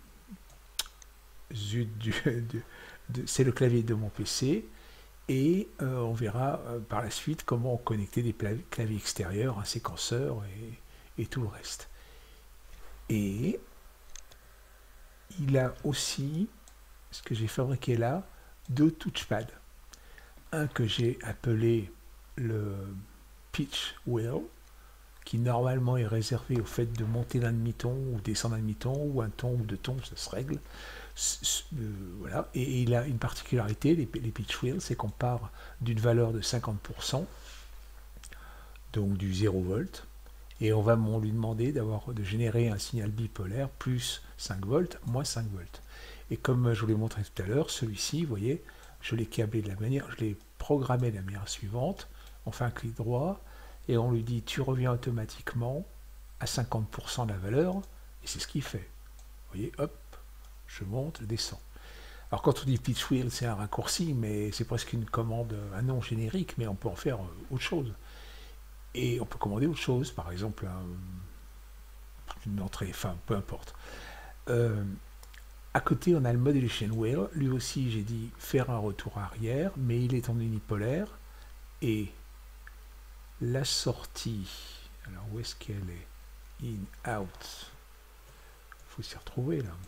du, du, du c'est le clavier de mon P C, et euh, on verra euh, par la suite comment connecter des claviers extérieurs, un séquenceur et, et tout le reste. Et il a aussi, ce que j'ai fabriqué là, deux touchpads. Un que j'ai appelé le Pitch Wheel, qui normalement est réservé au fait de monter d'un demi-ton ou descendre un demi-ton ou un ton ou deux tons, ça se règle. Euh, voilà. Et, et il a une particularité, les, les pitch wheels, c'est qu'on part d'une valeur de cinquante pour cent, donc du zéro volt, et on va on lui demander d'avoir de générer un signal bipolaire plus cinq volts, moins cinq volts. Et comme je vous l'ai montré tout à l'heure, celui-ci, vous voyez, je l'ai câblé de la manière, je l'ai programmé de la manière suivante. On fait un clic droit et on lui dit tu reviens automatiquement à cinquante pour cent de la valeur, et c'est ce qu'il fait. Vous voyez, hop, je monte, je descends. Alors quand on dit pitch wheel, c'est un raccourci, mais c'est presque une commande, un nom générique, mais on peut en faire autre chose. Et on peut commander autre chose, par exemple un, une entrée, enfin peu importe. Euh, à côté, on a le modulation wheel. Lui aussi, j'ai dit faire un retour arrière, mais il est en unipolaire. Et la sortie, alors où est-ce qu'elle est? In, out. Il faut s'y retrouver là.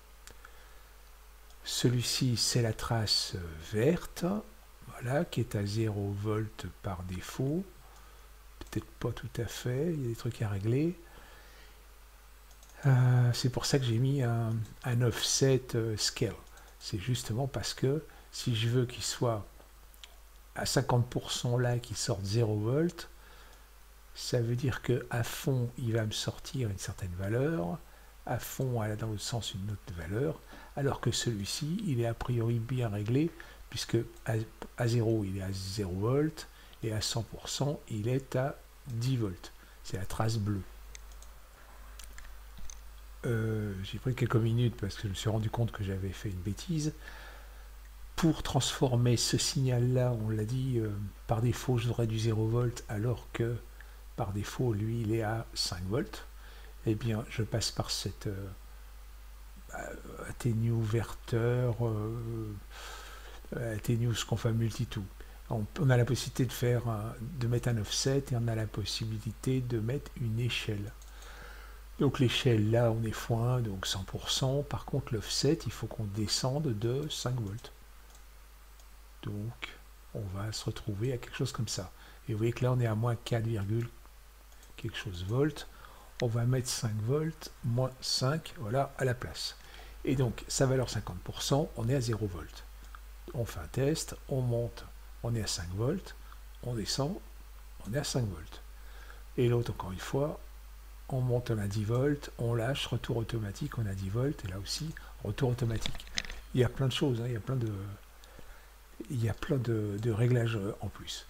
Celui-ci, c'est la trace verte, voilà, qui est à zéro volt par défaut. Peut-être pas tout à fait, il y a des trucs à régler. Euh, c'est pour ça que j'ai mis un, un offset euh, scale. C'est justement parce que si je veux qu'il soit à cinquante pour cent là, qu'il sorte zéro volt, ça veut dire que à fond, il va me sortir une certaine valeur, à fond, dans l'autre sens, une autre valeur, alors que celui-ci, il est a priori bien réglé, puisque à, à zéro, il est à zéro volt, et à cent pour cent, il est à dix volts. C'est la trace bleue. Euh, j'ai pris quelques minutes parce que je me suis rendu compte que j'avais fait une bêtise. Pour transformer ce signal-là, on l'a dit, euh, par défaut, j'aurais du zéro volt, alors que par défaut, lui, il est à cinq volts. Eh bien, je passe par cette euh, atténuverteur, euh, atténu ce qu'on fait multi-tout. On, on a la possibilité de faire, un, de mettre un offset et on a la possibilité de mettre une échelle. Donc l'échelle là, on est fois un, donc cent pour cent. Par contre, l'offset, il faut qu'on descende de cinq volts. Donc, on va se retrouver à quelque chose comme ça. Et vous voyez que là, on est à moins quatre, quelque chose volts. On va mettre cinq volts, moins cinq, voilà, à la place. Et donc, sa valeur cinquante pour cent, on est à zéro volt. On fait un test, on monte, on est à cinq volts, on descend, on est à cinq volts. Et l'autre, encore une fois, on monte, on a dix volts, on lâche, retour automatique, on a dix volts, et là aussi, retour automatique. Il y a plein de choses, hein, il y a plein de, il y a plein de, de réglages en plus.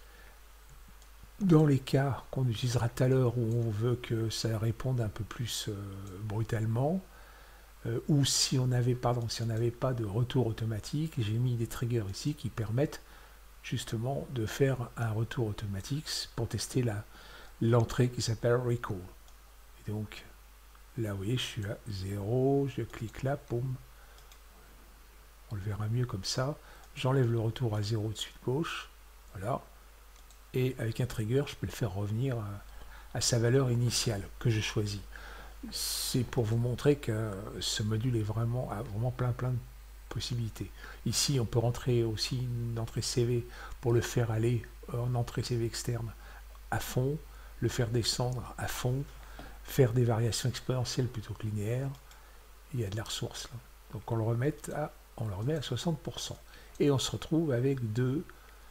Dans les cas qu'on utilisera tout à l'heure où on veut que ça réponde un peu plus euh, brutalement, euh, ou si on n'avait pardon, si on n'avait pas de retour automatique, j'ai mis des triggers ici qui permettent justement de faire un retour automatique pour tester la l'entrée qui s'appelle recall. Et donc là, vous voyez, je suis à zéro, je clique là, boum. On le verra mieux comme ça. J'enlève le retour à zéro dessus de gauche, voilà. Et avec un trigger, je peux le faire revenir à, à sa valeur initiale que je choisis. C'est pour vous montrer que ce module est vraiment, a vraiment plein plein de possibilités. Ici, on peut rentrer aussi une entrée C V pour le faire aller en entrée C V externe à fond, le faire descendre à fond, faire des variations exponentielles plutôt que linéaires. Il y a de la ressource là. Donc on le remet à, on le remet à soixante pour cent. Et on se retrouve avec deux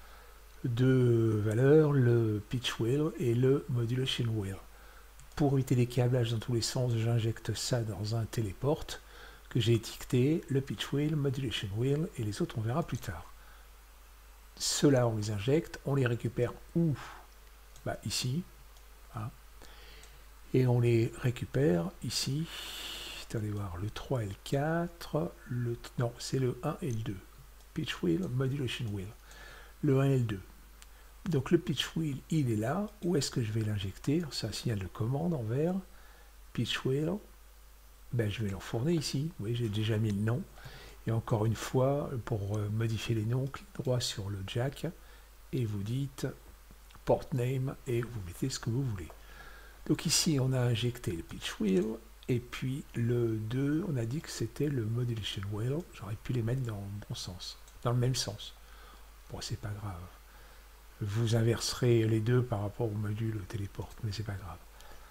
deux valeurs, le pitch wheel et le modulation wheel. Pour éviter les câblages dans tous les sens, j'injecte ça dans un téléport que j'ai étiqueté, le pitch wheel, modulation wheel, et les autres on verra plus tard. Ceux-là on les injecte, on les récupère où? Bah, ici. Hein. Et on les récupère ici. Attendez voir, le trois et le quatre. Le, non, c'est le un et le deux. Pitch wheel, modulation wheel. Le un et le deux. Donc le pitch wheel, il est là. Où est-ce que je vais l'injecter? C'est un signal de commande en vert. Pitch wheel. Ben, je vais l'enfourner ici. Vous voyez, j'ai déjà mis le nom. Et encore une fois, pour modifier les noms, clic droit sur le jack et vous dites port name et vous mettez ce que vous voulez. Donc ici, on a injecté le pitch wheel. Et puis le deux, on a dit que c'était le modulation wheel. J'aurais pu les mettre dans le bon sens, dans le même sens. Bon, c'est pas grave. Vous inverserez les deux par rapport au module téléport, mais c'est pas grave.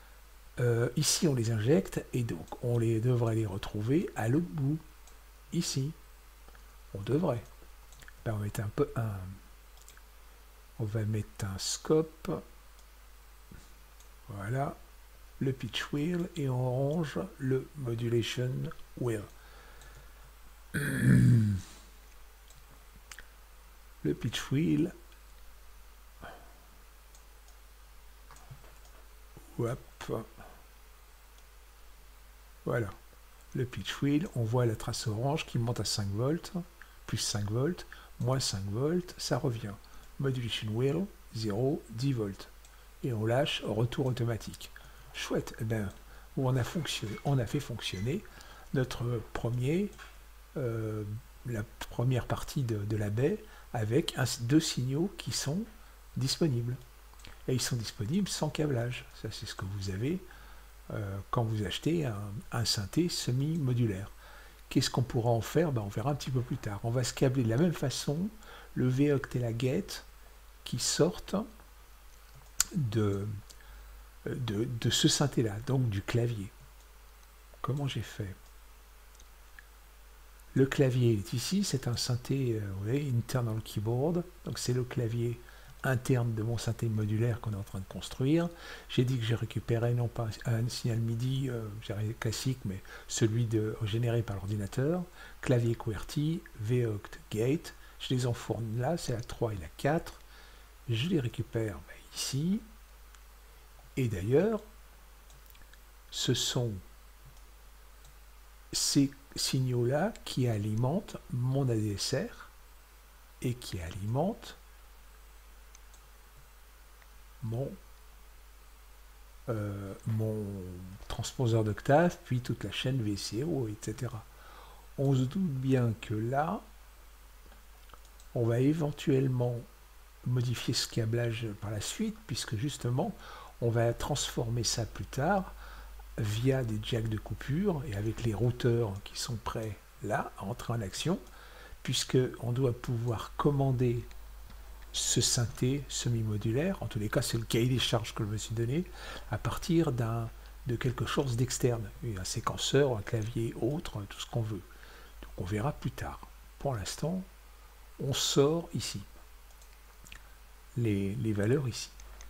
Euh, ici, on les injecte et donc on les devrait les retrouver à l'autre bout. Ici, on devrait. Ben, on va mettre un peu un. On va mettre un scope. Voilà, le pitch wheel et en orange le modulation wheel. Le pitch wheel. Hop. Voilà. Le pitch wheel, on voit la trace orange qui monte à cinq volts, plus cinq volts, moins cinq volts, ça revient. Modulation wheel, zéro, dix volts. Et on lâche retour automatique. Chouette, eh ben, où on a fonctionné, on a fait fonctionner notre premier, euh, la première partie de, de la baie avec un, deux signaux qui sont disponibles. Et ils sont disponibles sans câblage. Ça, c'est ce que vous avez euh, quand vous achetez un, un synthé semi-modulaire. Qu'est-ce qu'on pourra en faire? Ben, on verra un petit peu plus tard. On va se câbler de la même façon le V-Oct et la Gate qui sortent de, de, de ce synthé-là, donc du clavier. Comment j'ai fait? Le clavier est ici, c'est un synthé, euh, vous voyez, internal keyboard, donc c'est le clavier interne de mon synthé modulaire qu'on est en train de construire. J'ai dit que j'ai récupéré non pas un signal MIDI euh, classique, mais celui de, généré par l'ordinateur, clavier QWERTY, V-Oct, Gate, je les enfourne là, c'est la trois et la quatre, je les récupère ben, ici, et d'ailleurs, ce sont ces signaux-là qui alimentent mon A D S R et qui alimentent mon, euh, mon transposeur d'octave, puis toute la chaîne V C O, et cetera. On se doute bien que là, on va éventuellement modifier ce câblage par la suite, puisque justement, on va transformer ça plus tard via des jacks de coupure et avec les routeurs qui sont prêts là à entrer en action, puisque on doit pouvoir commander ce synthé semi-modulaire, en tous les cas c'est le cahier des charges que je me suis donné, à partir d'un de quelque chose d'externe, un séquenceur, un clavier, autre, tout ce qu'on veut. Donc on verra plus tard. Pour l'instant, on sort ici les, les valeurs ici.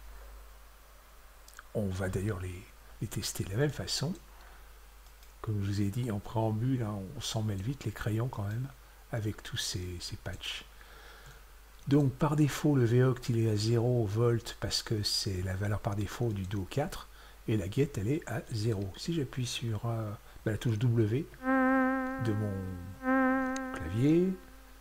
On va d'ailleurs les, les tester de la même façon. Comme je vous ai dit en préambule, hein, on s'en mêle vite les crayons quand même, avec tous ces, ces patchs. Donc par défaut, le V-Oct il est à zéro volt parce que c'est la valeur par défaut du Duo quatre, et la Gate elle est à zéro. Si j'appuie sur euh, ben, la touche W de mon clavier,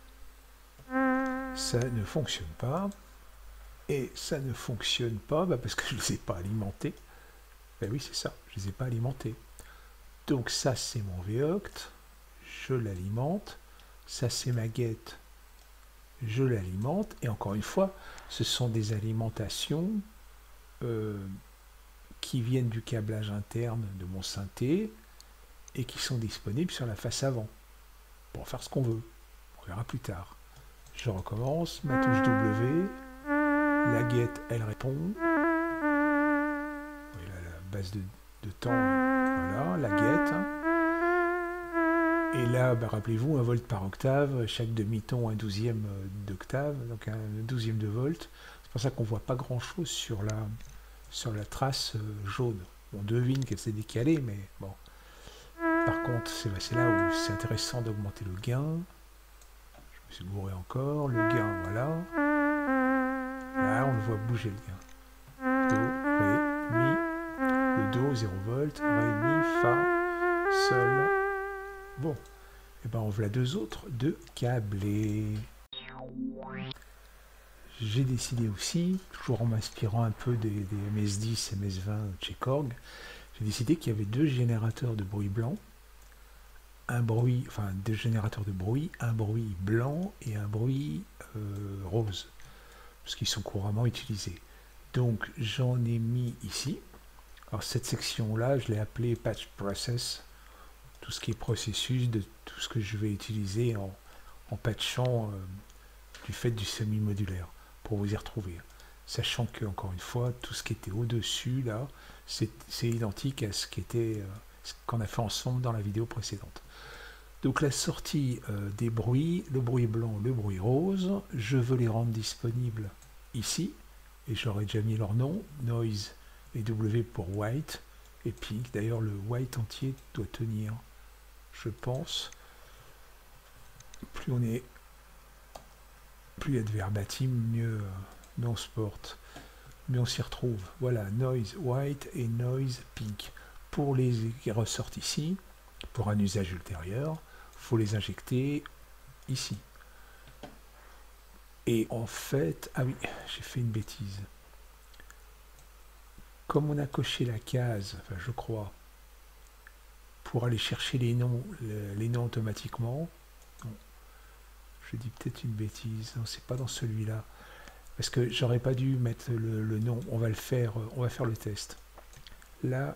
ça ne fonctionne pas. Et ça ne fonctionne pas ben, parce que je ne les ai pas alimentés. Ben oui, c'est ça, je ne les ai pas alimentés. Donc ça c'est mon V-Oct, je l'alimente. Ça c'est ma Gate, je l'alimente, et encore une fois, ce sont des alimentations euh, qui viennent du câblage interne de mon synthé et qui sont disponibles sur la face avant pour faire ce qu'on veut. On verra plus tard. Je recommence, ma touche W, la Gate, elle répond. Oui, là, la base de, de temps, voilà, la Gate. Et là, bah, rappelez-vous, un volt par octave, chaque demi-ton un douzième d'octave, donc un douzième de volt. C'est pour ça qu'on ne voit pas grand-chose sur la, sur la trace jaune. On devine qu'elle s'est décalée, mais bon. Par contre, c'est là où c'est intéressant d'augmenter le gain. Je me suis bourré encore. Le gain, voilà. Là, on le voit bouger le gain. Do, Ré, Mi. Le Do, zéro volt. Ré, Mi, Fa, Sol. Bon, et ben on voilà deux autres de câblés. J'ai décidé aussi, toujours en m'inspirant un peu des, des M S dix, M S vingt chez Korg, j'ai décidé qu'il y avait deux générateurs de bruit blanc, un bruit, enfin deux générateurs de bruit, un bruit blanc et un bruit euh, rose, parce qu'ils sont couramment utilisés. Donc j'en ai mis ici. Alors cette section-là, je l'ai appelée Patch Process. Tout ce qui est processus de tout ce que je vais utiliser en, en patchant euh, du fait du semi-modulaire, pour vous y retrouver. sachant que, encore une fois, tout ce qui était au-dessus, là, c'est identique à ce qui était, euh, ce qu'on a fait ensemble dans la vidéo précédente. Donc la sortie euh, des bruits, le bruit blanc, le bruit rose, je veux les rendre disponibles ici, et j'aurais déjà mis leur nom, noise et W pour white, et pink. D'ailleurs le white entier doit tenir, je pense. Plus on est, plus il y a de verbatim, mieux euh, non sport, mieux on s'y retrouve. Voilà, noise white et noise pink. Pour les qui ressortent ici, pour un usage ultérieur, faut les injecter ici. Et en fait, ah oui, j'ai fait une bêtise. Comme on a coché la case, enfin je crois, pour aller chercher les noms, les noms automatiquement, non, je dis peut-être une bêtise, non, c'est pas dans celui-là, parce que j'aurais pas dû mettre le, le nom. On va le faire, on va faire le test. Là,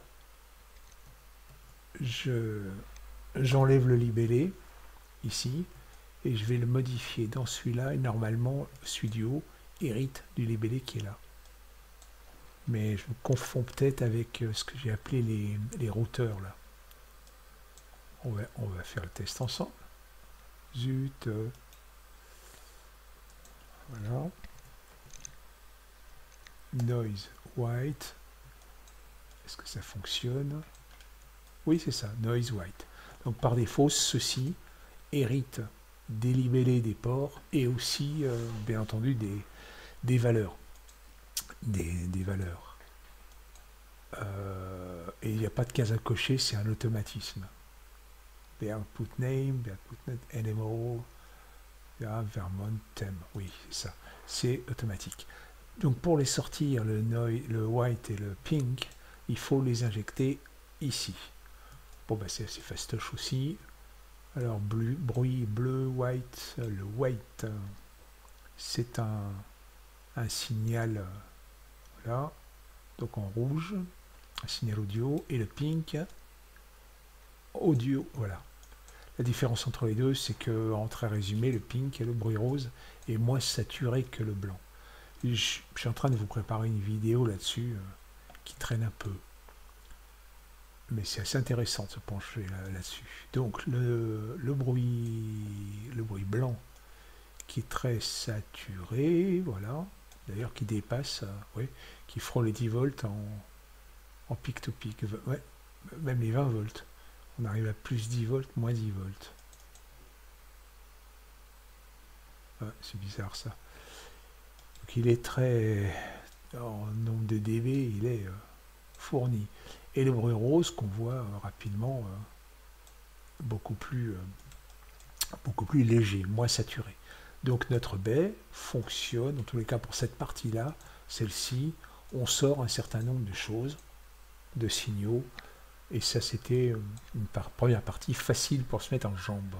je j'enlève le libellé ici et je vais le modifier dans celui-là, et normalement Studio hérite du libellé qui est là. Mais je me confonds peut-être avec ce que j'ai appelé les, les routeurs là. On va, on va faire le test ensemble. Zut. Euh, voilà. Noise white. Est-ce que ça fonctionne? Oui, c'est ça, noise white. Donc par défaut, ceci hérite des libellés des ports et aussi, euh, bien entendu, des, des valeurs. Des, des valeurs. Euh, et il n'y a pas de case à cocher, c'est un automatisme. The output name, the output net, animal, yeah, Vermont theme. Oui, c'est ça. C'est automatique. Donc pour les sortir, le, noise, le white et le pink, il faut les injecter ici. Bon, ben c'est assez fastoche aussi. Alors, bleu, bruit bleu, white. Le white, c'est un, un signal, voilà, donc en rouge, un signal audio. Et le pink, audio, voilà. La différence entre les deux, c'est que, en très résumé, le pink et le bruit rose est moins saturé que le blanc. Je, je suis en train de vous préparer une vidéo là-dessus euh, qui traîne un peu. Mais c'est assez intéressant de se pencher là-dessus. Là Donc le, le, bruit, le bruit blanc qui est très saturé, voilà, d'ailleurs qui dépasse, euh, ouais, qui frôle les dix volts en, en pic-to-pic, ouais, même les vingt volts. On arrive à plus dix volts, moins dix volts. Ouais, c'est bizarre ça. Donc il est très, en nombre de dB, il est euh, fourni. Et le bruit rose qu'on voit euh, rapidement, euh, beaucoup plus, euh, beaucoup plus léger, moins saturé. Donc notre baie fonctionne, en tous les cas pour cette partie-là, celle-ci, on sort un certain nombre de choses, de signaux, et ça c'était une par première partie facile pour se mettre en jambe.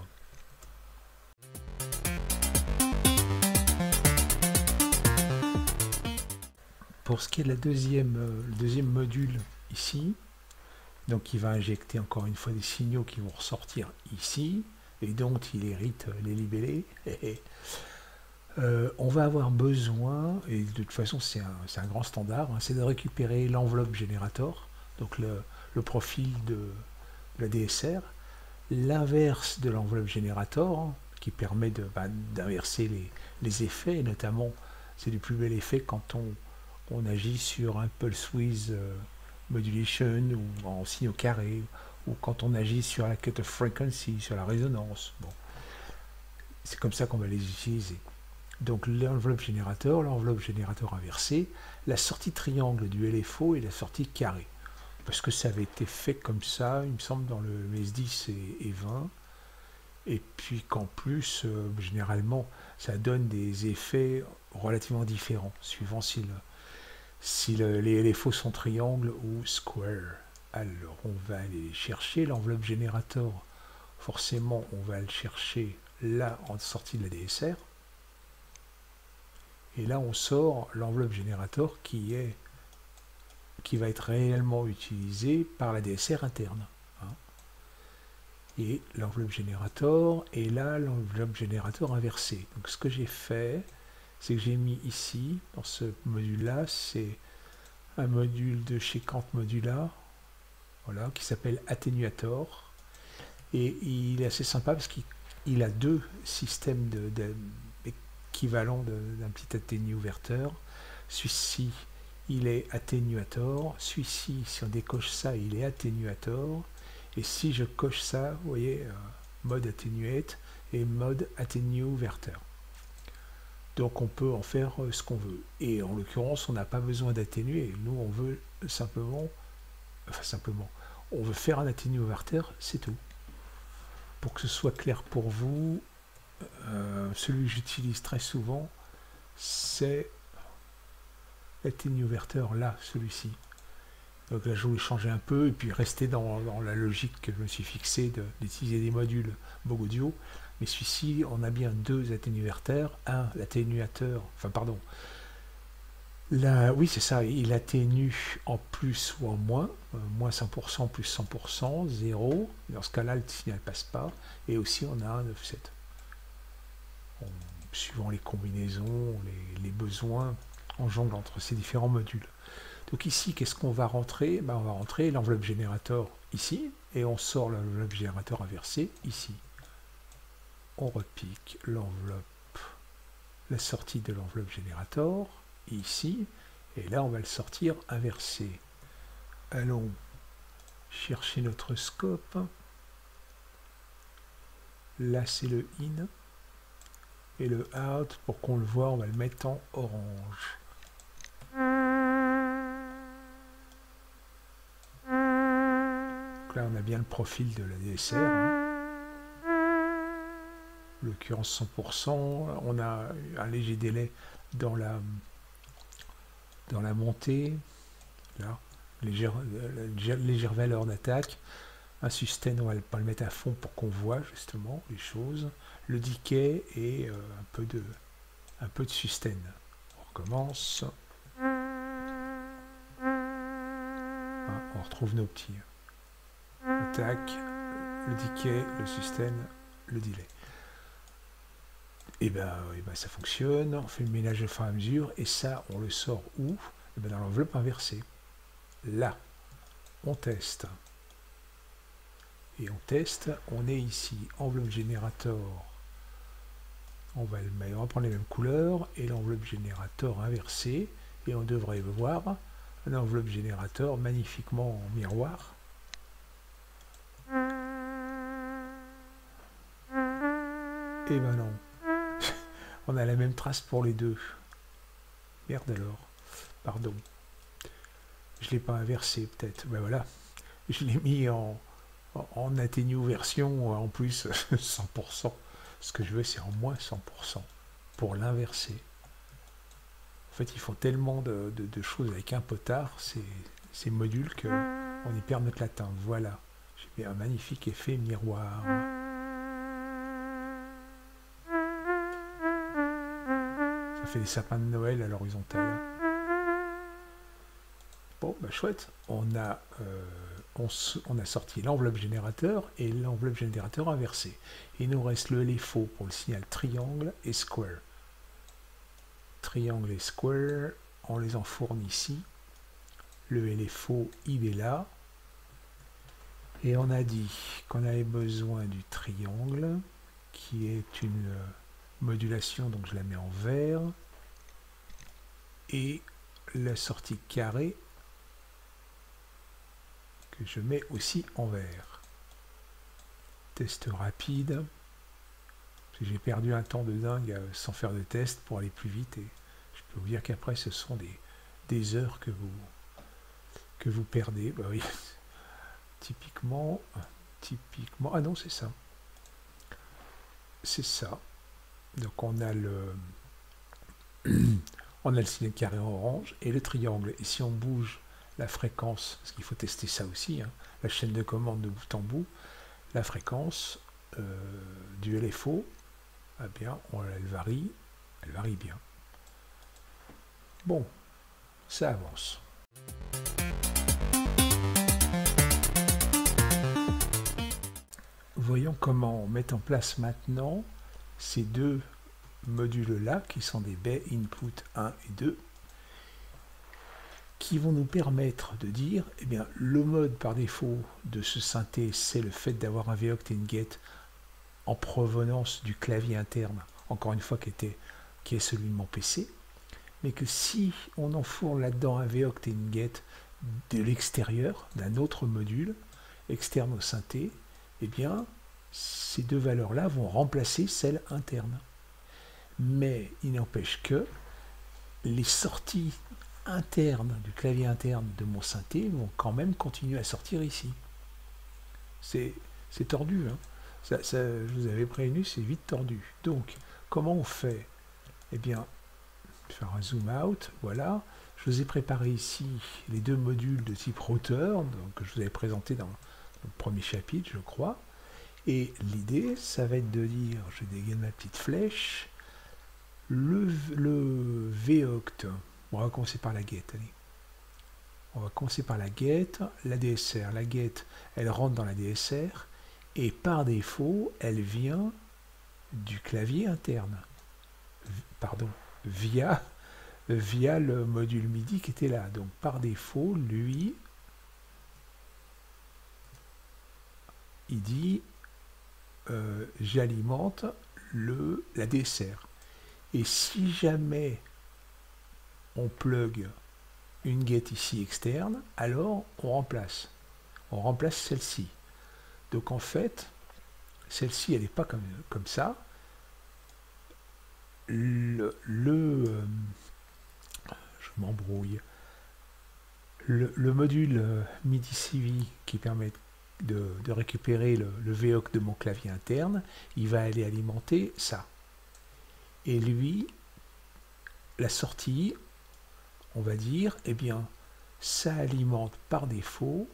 Pour ce qui est de la deuxième, euh, le deuxième module ici, donc il va injecter encore une fois des signaux qui vont ressortir ici, et dont il hérite les libellés. euh, on va avoir besoin, et de toute façon c'est un, un grand standard, hein, c'est de récupérer l'enveloppe générateur, donc le, le profil de, de la D S R, l'inverse de l'enveloppe générateur, hein, qui permet d'inverser bah, les, les effets, et notamment c'est du plus bel effet quand on, on agit sur un pulse width euh, modulation ou en signe au carré, ou quand on agit sur la cut of frequency, sur la résonance. Bon. C'est comme ça qu'on va les utiliser. Donc l'enveloppe générateur, l'enveloppe générateur inversée, la sortie triangle du L F O et la sortie carré. Parce que ça avait été fait comme ça, il me semble, dans le M S dix et, et vingt. Et puis qu'en plus, euh, généralement, ça donne des effets relativement différents, suivant si le, si le, les L F O sont triangles ou square. Alors, on va aller chercher l'enveloppe générateur. Forcément, on va le chercher là, en sortie de la D S R. Et là, on sort l'enveloppe générateur qui, est, qui va être réellement utilisée par la D S R interne. Hein. Et l'enveloppe générateur, et là, l'enveloppe générateur inversée. Donc, ce que j'ai fait, c'est que j'ai mis ici, dans ce module-là, c'est un module de chez Quant Modula, voilà, qui s'appelle Atténuator. Et il est assez sympa parce qu'il a deux systèmes de, de, équivalents d'un petit atténuverteur. Celui-ci, il est atténuator. Celui-ci, si on décoche ça, il est atténuator. Et si je coche ça, vous voyez, euh, mode atténuate et mode atténuverteur. Donc on peut en faire euh, ce qu'on veut. Et en l'occurrence, on n'a pas besoin d'atténuer. Nous, on veut simplement, enfin simplement, on veut faire un atténuverteur, c'est tout. Pour que ce soit clair pour vous, euh, celui que j'utilise très souvent, c'est l'atténuverteur là, celui-ci. Donc là, je voulais changer un peu et puis rester dans, dans la logique que je me suis fixé d'utiliser des modules Bogue Audio. Mais celui-ci, on a bien deux atténuverteurs. Un, l'atténuateur, enfin pardon, là, oui c'est ça, il atténue en plus ou en moins, euh, moins cent pour cent, plus cent pour cent, zéro. Dans ce cas-là, le signal ne passe pas. Et aussi, on a un offset. On, suivant les combinaisons, les, les besoins, on jongle entre ces différents modules. Donc ici, qu'est-ce qu'on va rentrer? Ben, on va rentrer l'enveloppe générateur ici, et on sort l'enveloppe générateur inversée ici. On repique l'enveloppe, la sortie de l'enveloppe générateur ici, et là on va le sortir inversé. Allons chercher notre scope. Là c'est le in, et le out, pour qu'on le voit, on va le mettre en orange. Donc là on a bien le profil de la D S R, hein. L'occurrence cent pour cent, on a un léger délai dans la dans la montée, là, légère, légère, légère valeur d'attaque. Un sustain, on va pas le mettre à fond pour qu'on voit justement les choses. Le decay et euh, un peu de un peu de sustain. On recommence. Hein, on retrouve nos petits. Attaque, le decay, le sustain, le delay. Et ben, et ben ça fonctionne, on fait le ménage au fur et à mesure, et ça, on le sort où? Et ben dans l'enveloppe inversée. Là, on teste. Et on teste, on est ici, enveloppe générateur. On va, le, on va prendre les mêmes couleurs, et l'enveloppe générateur inversée, et on devrait voir un enveloppe générateur magnifiquement en miroir. Et ben non. On a la même trace pour les deux. Merde alors. Pardon. Je ne l'ai pas inversé peut-être. Ben voilà. Je l'ai mis en, en, en atténuversion en plus cent pour cent. Ce que je veux, c'est en moins cent pour cent. Pour l'inverser. En fait, ils font tellement de, de, de choses avec un potard, ces, ces modules, qu'on y perd notre latin. Voilà. J'ai mis un magnifique effet miroir. Fait des sapins de Noël à l'horizontale. Bon, bah chouette. On a, euh, on, on a sorti l'enveloppe générateur et l'enveloppe générateur inversée. Il nous reste le L F O pour le signal triangle et square. Triangle et square, on les enfourne ici. Le L F O, il est là. Et on a dit qu'on avait besoin du triangle, qui est une euh, modulation, donc je la mets en vert. Et la sortie carrée que je mets aussi en vert. Test rapide. J'ai perdu un temps de dingue sans faire de test pour aller plus vite, et je peux vous dire qu'après ce sont des, des heures que vous que vous perdez. Bah oui. Typiquement, typiquement. Ah non, c'est ça. C'est ça. Donc on a le on a le signal carré en orange et le triangle. Et si on bouge la fréquence, parce qu'il faut tester ça aussi, hein, la chaîne de commande de bout en bout, la fréquence euh, du L F O, eh bien, on, elle varie, elle varie bien. Bon, ça avance. Voyons comment on met en place maintenant ces deux modules-là, qui sont des bay input un et deux, qui vont nous permettre de dire, eh bien, le mode par défaut de ce synthé, c'est le fait d'avoir un voct et une get en provenance du clavier interne, encore une fois, qui, était, qui est celui de mon P C, mais que si on enfourne là-dedans un voct et une get de l'extérieur, d'un autre module, externe au synthé, eh bien, ces deux valeurs-là vont remplacer celles internes. Mais il n'empêche que les sorties internes du clavier interne de mon synthé vont quand même continuer à sortir ici. C'est tordu, hein. Ça, ça, je vous avais prévenu, c'est vite tordu. Donc, comment on fait? Eh bien, faire un zoom out, voilà. Je vous ai préparé ici les deux modules de type router, donc, que je vous avais présenté dans le premier chapitre, je crois. Et l'idée, ça va être de dire, je dégaine ma petite flèche, le, le voct, on va commencer par la get, allez. On va commencer par la get, la D S R. La get, elle rentre dans la D S R, et par défaut, elle vient du clavier interne. Pardon, via, via le module MIDI qui était là. Donc par défaut, lui, il dit euh, j'alimente le la D S R. Et si jamais on plug une get ici externe, alors on remplace. On remplace celle-ci. Donc en fait, celle-ci, elle n'est pas comme, comme ça. Le, le euh, je m'embrouille. Le, le module euh, MIDI-C V qui permet de, de récupérer le, le voct de mon clavier interne, il va aller alimenter ça. Et lui, la sortie, on va dire, eh bien, ça alimente par défaut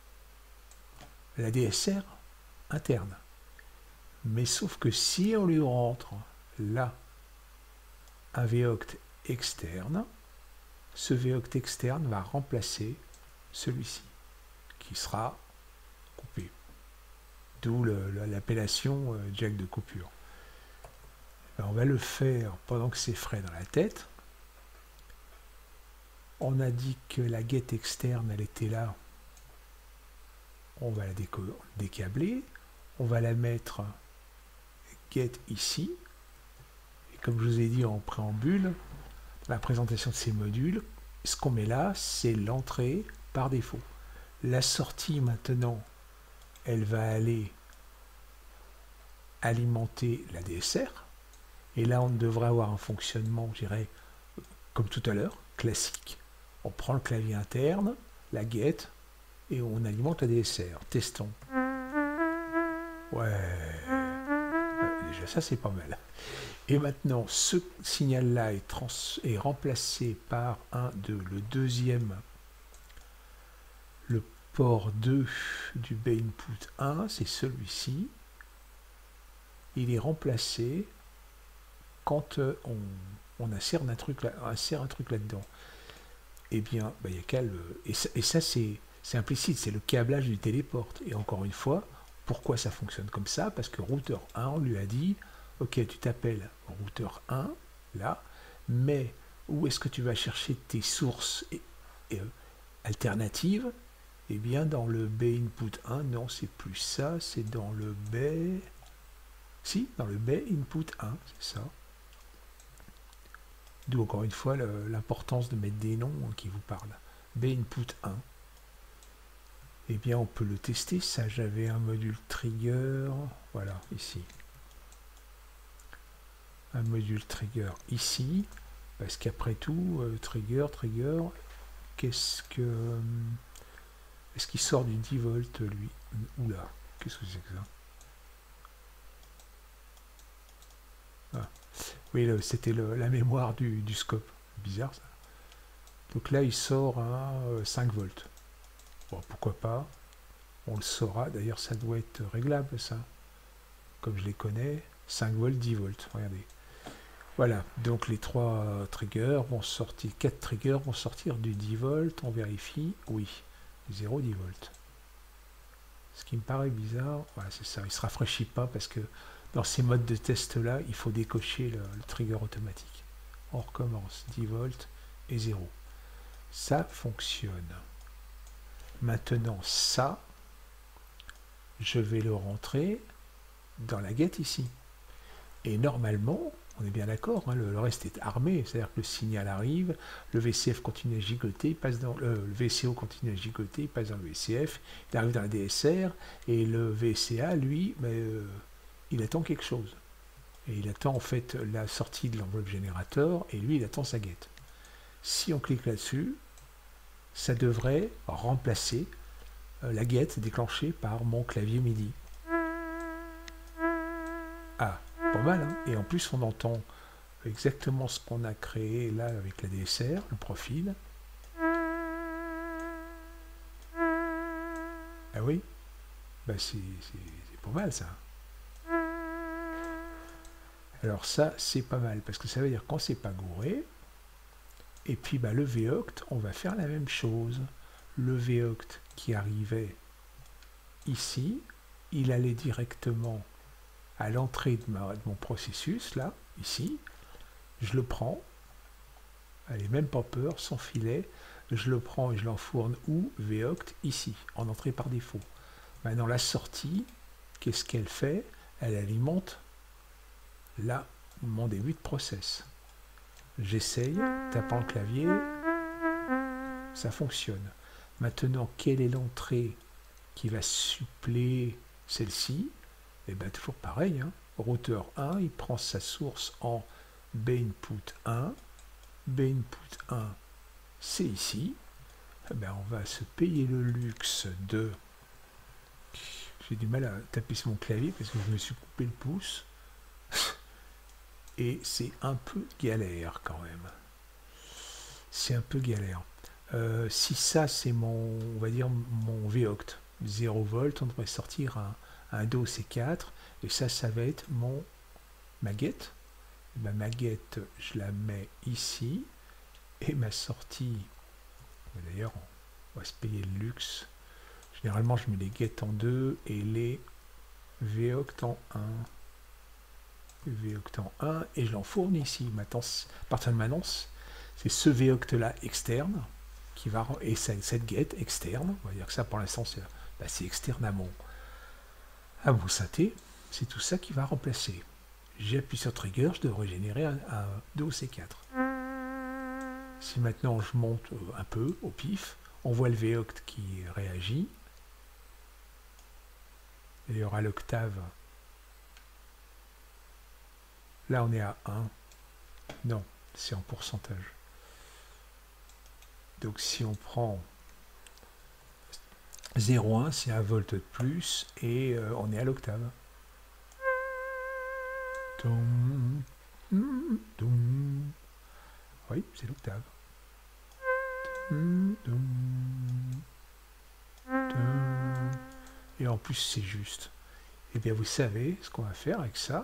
la D S R interne. Mais sauf que si on lui rentre là un voct externe, ce voct externe va remplacer celui-ci, qui sera coupé. D'où l'appellation euh, jack de coupure. Alors, on va le faire pendant que c'est frais dans la tête. On a dit que la get externe, elle était là. On va la décabler. On va la mettre get ici. Et comme je vous ai dit en préambule, la présentation de ces modules, ce qu'on met là, c'est l'entrée par défaut. La sortie, maintenant, elle va aller alimenter la D S R. Et là, on devrait avoir un fonctionnement, je dirais, comme tout à l'heure, classique. On prend le clavier interne, la get, et on alimente la D S R. Testons. Ouais. ouais déjà, ça, c'est pas mal. Et maintenant, ce signal-là est, trans est remplacé par un de le deuxième, le port deux du bay input un, c'est celui-ci. Il est remplacé quand euh, on, on insère un truc là, insère un truc là-dedans. Eh bien, bah, y a qu'à le... Et ça, et ça c'est implicite, c'est le câblage du téléporte. Et encore une fois, pourquoi ça fonctionne comme ça? Parce que routeur un, on lui a dit, ok, tu t'appelles routeur un, là, mais où est-ce que tu vas chercher tes sources et, et, euh, alternatives? Eh bien, dans le bay input un, non, c'est plus ça, c'est dans le bay... Si, dans le bay input un, c'est ça. D'où encore une fois l'importance de mettre des noms qui vous parlent. bay input un. Eh bien, on peut le tester. Ça, j'avais un module trigger. Voilà, ici. Un module trigger ici. Parce qu'après tout, euh, trigger, trigger, qu'est-ce que... Euh, est-ce qu'il sort du dix volts, lui? Oula, qu'est-ce que c'est que ça? Ah. Oui, c'était la mémoire du, du scope. Bizarre ça. Donc là, il sort à euh, cinq volts. Bon, pourquoi pas. On le saura. D'ailleurs, ça doit être réglable, ça. Comme je les connais. cinq volts, dix volts. Regardez. Voilà. Donc les trois triggers vont sortir. quatre triggers vont sortir du dix volts. On vérifie. Oui. zéro, dix volts. Ce qui me paraît bizarre. Voilà, c'est ça. Il ne se rafraîchit pas parce que dans ces modes de test-là, il faut décocher le, le trigger automatique. On recommence, dix volts et zéro. Ça fonctionne. Maintenant, ça, je vais le rentrer dans la guette ici. Et normalement, on est bien d'accord, hein, le, le reste est armé, c'est-à-dire que le signal arrive, le V C F continue à gigoter, il passe dans le, le V C O continue à gigoter, il passe dans le V C F, il arrive dans la D S R, et le V C A, lui, ben, euh, il attend quelque chose. Et il attend en fait la sortie de l'enveloppe générateur, et lui, il attend sa guette. Si on clique là-dessus, ça devrait remplacer euh, la guette déclenchée par mon clavier MIDI. Ah, pas mal, hein. Et en plus, on entend exactement ce qu'on a créé là avec la D S R, le profil. Ah oui, bah c'est pas mal ça. Alors ça, c'est pas mal, parce que ça veut dire quand c'est pas gouré, et puis bah, le V-Oct, on va faire la même chose. Le V-Oct qui arrivait ici, il allait directement à l'entrée de, de mon processus, là, ici. Je le prends, allez, même pas peur, sans filet, je le prends et je l'enfourne où? V-Oct, ici, en entrée par défaut. Maintenant, la sortie, qu'est-ce qu'elle fait? Elle alimente là mon début de process. J'essaye, tapant le clavier, ça fonctionne. Maintenant, quelle est l'entrée qui va suppléer celle-ci? Et bien toujours pareil, hein. Routeur un, il prend sa source en B input un. B input un, c'est ici. Eh bien, on va se payer le luxe de... J'ai du mal à taper sur mon clavier parce que je me suis coupé le pouce. Et c'est un peu galère quand même. C'est un peu galère. Euh, si ça, c'est mon, on va dire, mon V-Oct, zéro volt, on devrait sortir un, un Do C quatre. Et ça, ça va être mon ma guette. Ma maguette, je la mets ici. Et ma sortie, d'ailleurs, on va se payer le luxe. Généralement, je mets les guettes en deux et les V-Oct en un. V-Oct en un et je l'enfourne ici. Maintenant, à partir de maintenant, c'est ce V-Oct là externe qui va, et cette guette externe, on va dire que ça pour l'instant c'est bah, externe à mon, à mon synthé, c'est tout ça qui va remplacer. J'appuie sur Trigger, je devrais générer un, un Do C quatre. Si maintenant je monte un peu au pif, on voit le V-Oct qui réagit. D'ailleurs à l'octave, là on est à un. Non, c'est en pourcentage. Donc si on prend zéro virgule un, c'est un volt de plus et euh, on est à l'octave. Oui, c'est l'octave. Et en plus c'est juste. Et bien vous savez ce qu'on va faire avec ça.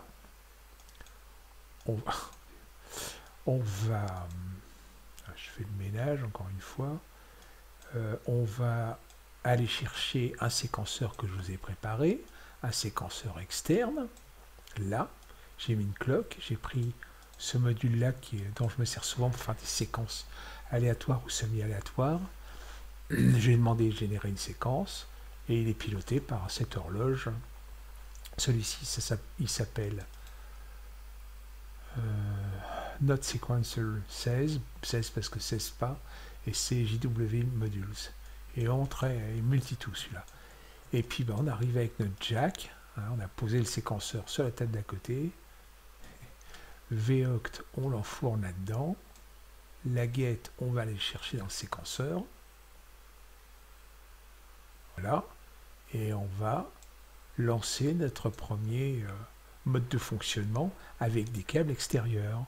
On va, on va je fais le ménage encore une fois. Euh, on va aller chercher un séquenceur que je vous ai préparé, un séquenceur externe. Là, j'ai mis une cloque, j'ai pris ce module-là qui est, dont je me sers souvent pour faire des séquences aléatoires ou semi-aléatoires. Je lui ai demandé de générer une séquence et il est piloté par cette horloge. Celui-ci, il s'appelle euh, Note Sequencer seize, seize parce que seize pas, et c'est J W Modules. Et on traite multi-tout celui-là. Et puis ben, on arrive avec notre jack, hein, on a posé le séquenceur sur la table d'à côté. V-Oct, on l'enfourne là-dedans. La guette, on va aller le chercher dans le séquenceur. Voilà. Et on va lancer notre premier euh, mode de fonctionnement avec des câbles extérieurs.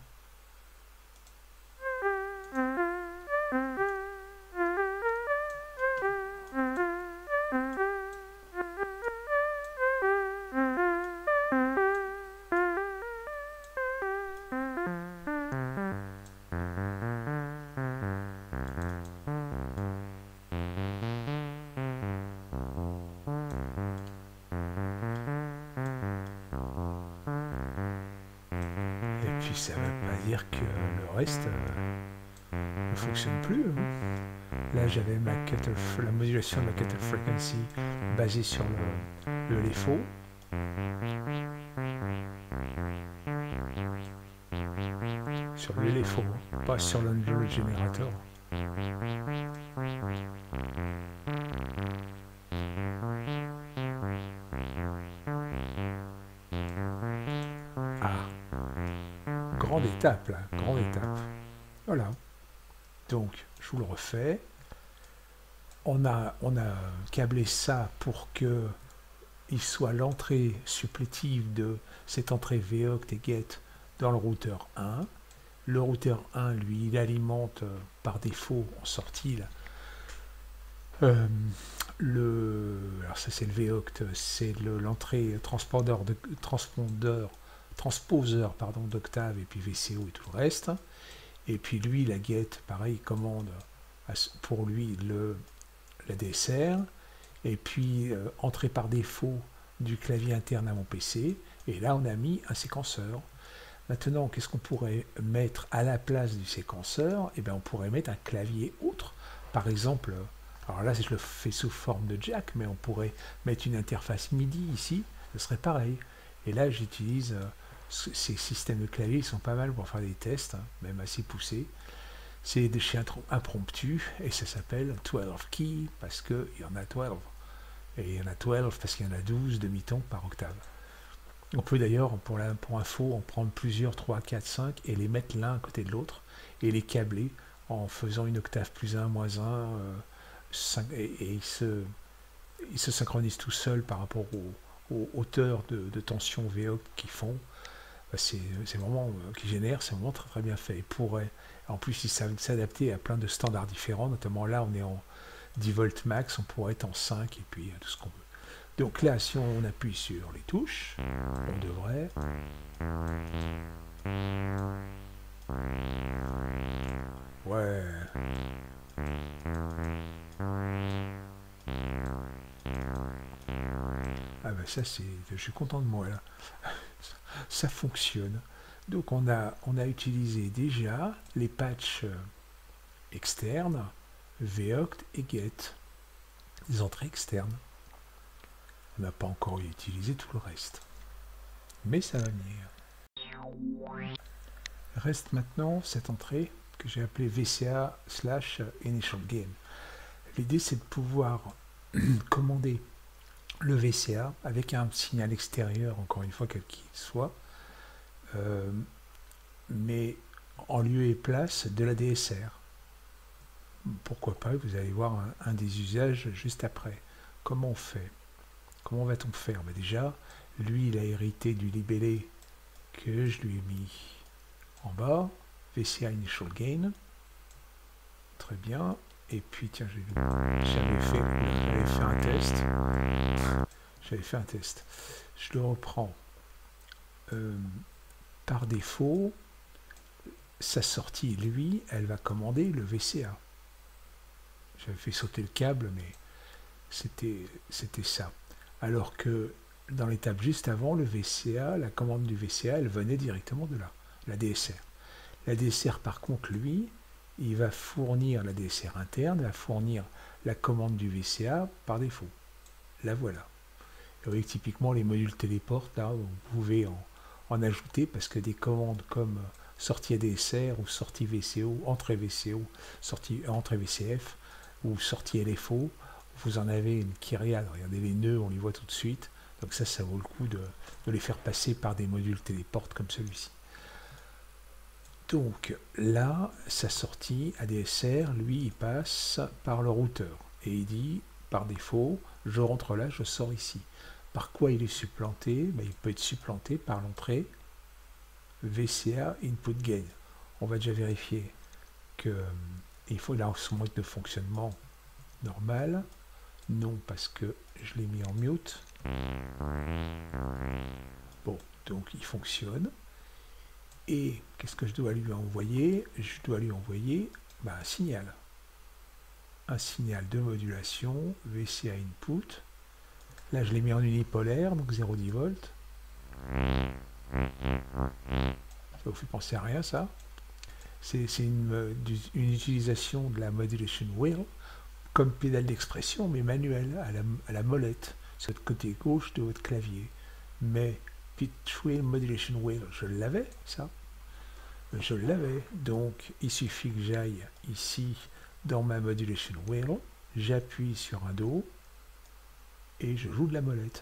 puis ça ne veut pas dire que le reste euh, ne fonctionne plus. Hein. Là, j'avais ma cutter, la modulation de la cutter frequency basée sur le, le L F O. Sur le L F O, pas sur l'Unreal Generator. Ah, grande étape là, grande étape. Voilà. Donc, je vous le refais. On a, on a câblé ça pour que il soit l'entrée supplétive de cette entrée voct et get dans le routeur un. Le routeur un, lui, il alimente euh, par défaut en sortie là, euh, le, alors ça c'est le voct, c'est l'entrée transpondeur de transpondeur, transposeur pardon d'octave et puis V C O et tout le reste. Et puis lui, la get, pareil, il commande pour lui le la D S R. Et puis euh, entrée par défaut du clavier interne à mon P C. Et là, on a mis un séquenceur. Maintenant, qu'est-ce qu'on pourrait mettre à la place du séquenceur? Eh bien, on pourrait mettre un clavier autre. Par exemple, alors là, je le fais sous forme de jack, mais on pourrait mettre une interface MIDI ici. Ce serait pareil. Et là, j'utilise euh, ces systèmes de clavier. Ils sont pas mal pour faire des tests, hein, même assez poussés. C'est des chez impromptu et ça s'appelle douze key parce qu'il y en a douze. Et il y en a douze parce qu'il y en a douze demi-tons par octave. On peut d'ailleurs, pour, pour info, en prendre plusieurs, trois, quatre, cinq, et les mettre l'un à côté de l'autre, et les câbler en faisant une octave plus un, moins un, euh, cinq, et, et ils, se, ils se synchronisent tout seuls par rapport aux, aux hauteurs de, de tension voct qu'ils font. C'est vraiment, euh, qui génère, c'est vraiment très très bien fait. Ils pourraient, en plus, ils savent s'adapter à plein de standards différents, notamment là, on est en dix volts max, on pourrait être en cinq, et puis tout ce qu'on veut. Donc là, si on appuie sur les touches, on devrait... Ouais. Ah ben ça, c'est... Je suis content de moi, là. Ça fonctionne. Donc on a, on a utilisé déjà les patchs externes, voct et get, les entrées externes. On n'a pas encore utilisé tout le reste. Mais ça va venir. Reste maintenant cette entrée que j'ai appelée V C A slash initial gain. L'idée c'est de pouvoir commander le V C A avec un signal extérieur, encore une fois quel qu'il soit, euh, mais en lieu et place de la D S R. Pourquoi pas, vous allez voir un, un des usages juste après. Comment on fait? Comment va-t-on faire? Ben déjà, lui, il a hérité du libellé que je lui ai mis en bas. V C A Initial Gain. Très bien. Et puis, tiens, j'avais fait, j'avais fait un test. J'avais fait un test. Je le reprends. Euh, par défaut, sa sortie, lui, elle va commander le V C A. J'avais fait sauter le câble, mais c'était c'était ça. Alors que dans l'étape juste avant, le V C A, la commande du V C A, elle venait directement de là, la D S R. La D S R, par contre, lui, il va fournir la D S R interne, il va fournir la commande du V C A par défaut. La voilà. Vous voyez que typiquement, les modules téléportent, là, vous pouvez en, en ajouter parce que des commandes comme sortie A D S R ou sortie V C O, entrée V C O, sortie, entrée V C F ou sortie L F O, vous en avez une kyriade. Regardez les nœuds, on les voit tout de suite. Donc ça, ça vaut le coup de, de les faire passer par des modules téléportes comme celui-ci. Donc là, sa sortie A D S R, lui, il passe par le routeur. Et il dit, par défaut, je rentre là, je sors ici. Par quoi il est supplanté? Ben, il peut être supplanté par l'entrée V C A Input Gain. On va déjà vérifier que euh, il faut là son mode de fonctionnement normal. Non, parce que je l'ai mis en mute. Bon, donc il fonctionne. Et qu'est-ce que je dois lui envoyer? Je dois lui envoyer ben, un signal. Un signal de modulation, V C A input. Là, je l'ai mis en unipolaire, donc zéro virgule dix volts. Ça vous fait penser à rien, ça? C'est une, une utilisation de la modulation wheel comme pédale d'expression, mais manuelle, à la, à la molette, sur le côté gauche de votre clavier. Mais pitch wheel, modulation wheel, je l'avais, ça. Je l'avais. Donc, il suffit que j'aille ici, dans ma modulation wheel, j'appuie sur un Do, et je joue de la molette.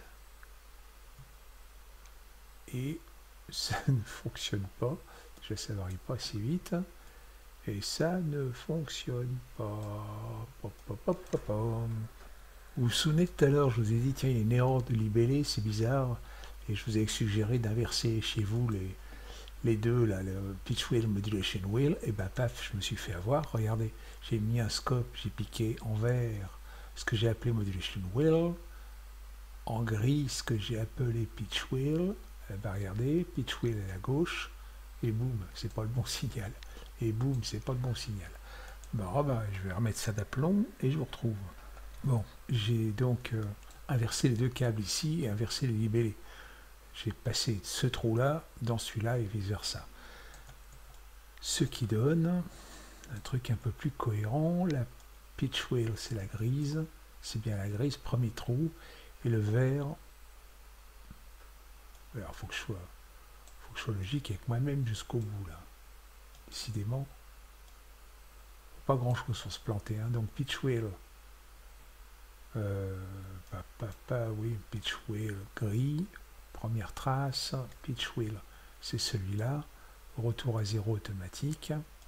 Et ça ne fonctionne pas. Je ne varie pas si vite. Et ça ne fonctionne pas. Vous vous souvenez tout à l'heure, je vous ai dit, tiens, il y a une erreur de libellé, c'est bizarre. Et je vous ai suggéré d'inverser chez vous les, les deux, là, le pitch wheel, modulation wheel. Et ben paf, je me suis fait avoir. Regardez, j'ai mis un scope, j'ai piqué en vert ce que j'ai appelé modulation wheel, en gris ce que j'ai appelé pitch wheel. Et ben regardez, pitch wheel à la gauche, et boum, c'est pas le bon signal. Et boum, c'est pas le bon signal. Bon, oh ben, je vais remettre ça d'aplomb et je vous retrouve. Bon, j'ai donc euh, inversé les deux câbles ici et inversé les libellés. J'ai passé ce trou-là dans celui-là et vice-versa. Ce qui donne un truc un peu plus cohérent. La pitch wheel, c'est la grise. C'est bien la grise, premier trou. Et le vert. Alors, il faut que je sois, faut que je sois logique avec moi-même jusqu'au bout, là. Décidément, pas grand-chose sur se planter. Hein. Donc, pitch wheel. Euh, pas, pas, pas, oui, pitch wheel gris. Première trace. Pitch wheel, c'est celui-là. Retour à zéro automatique.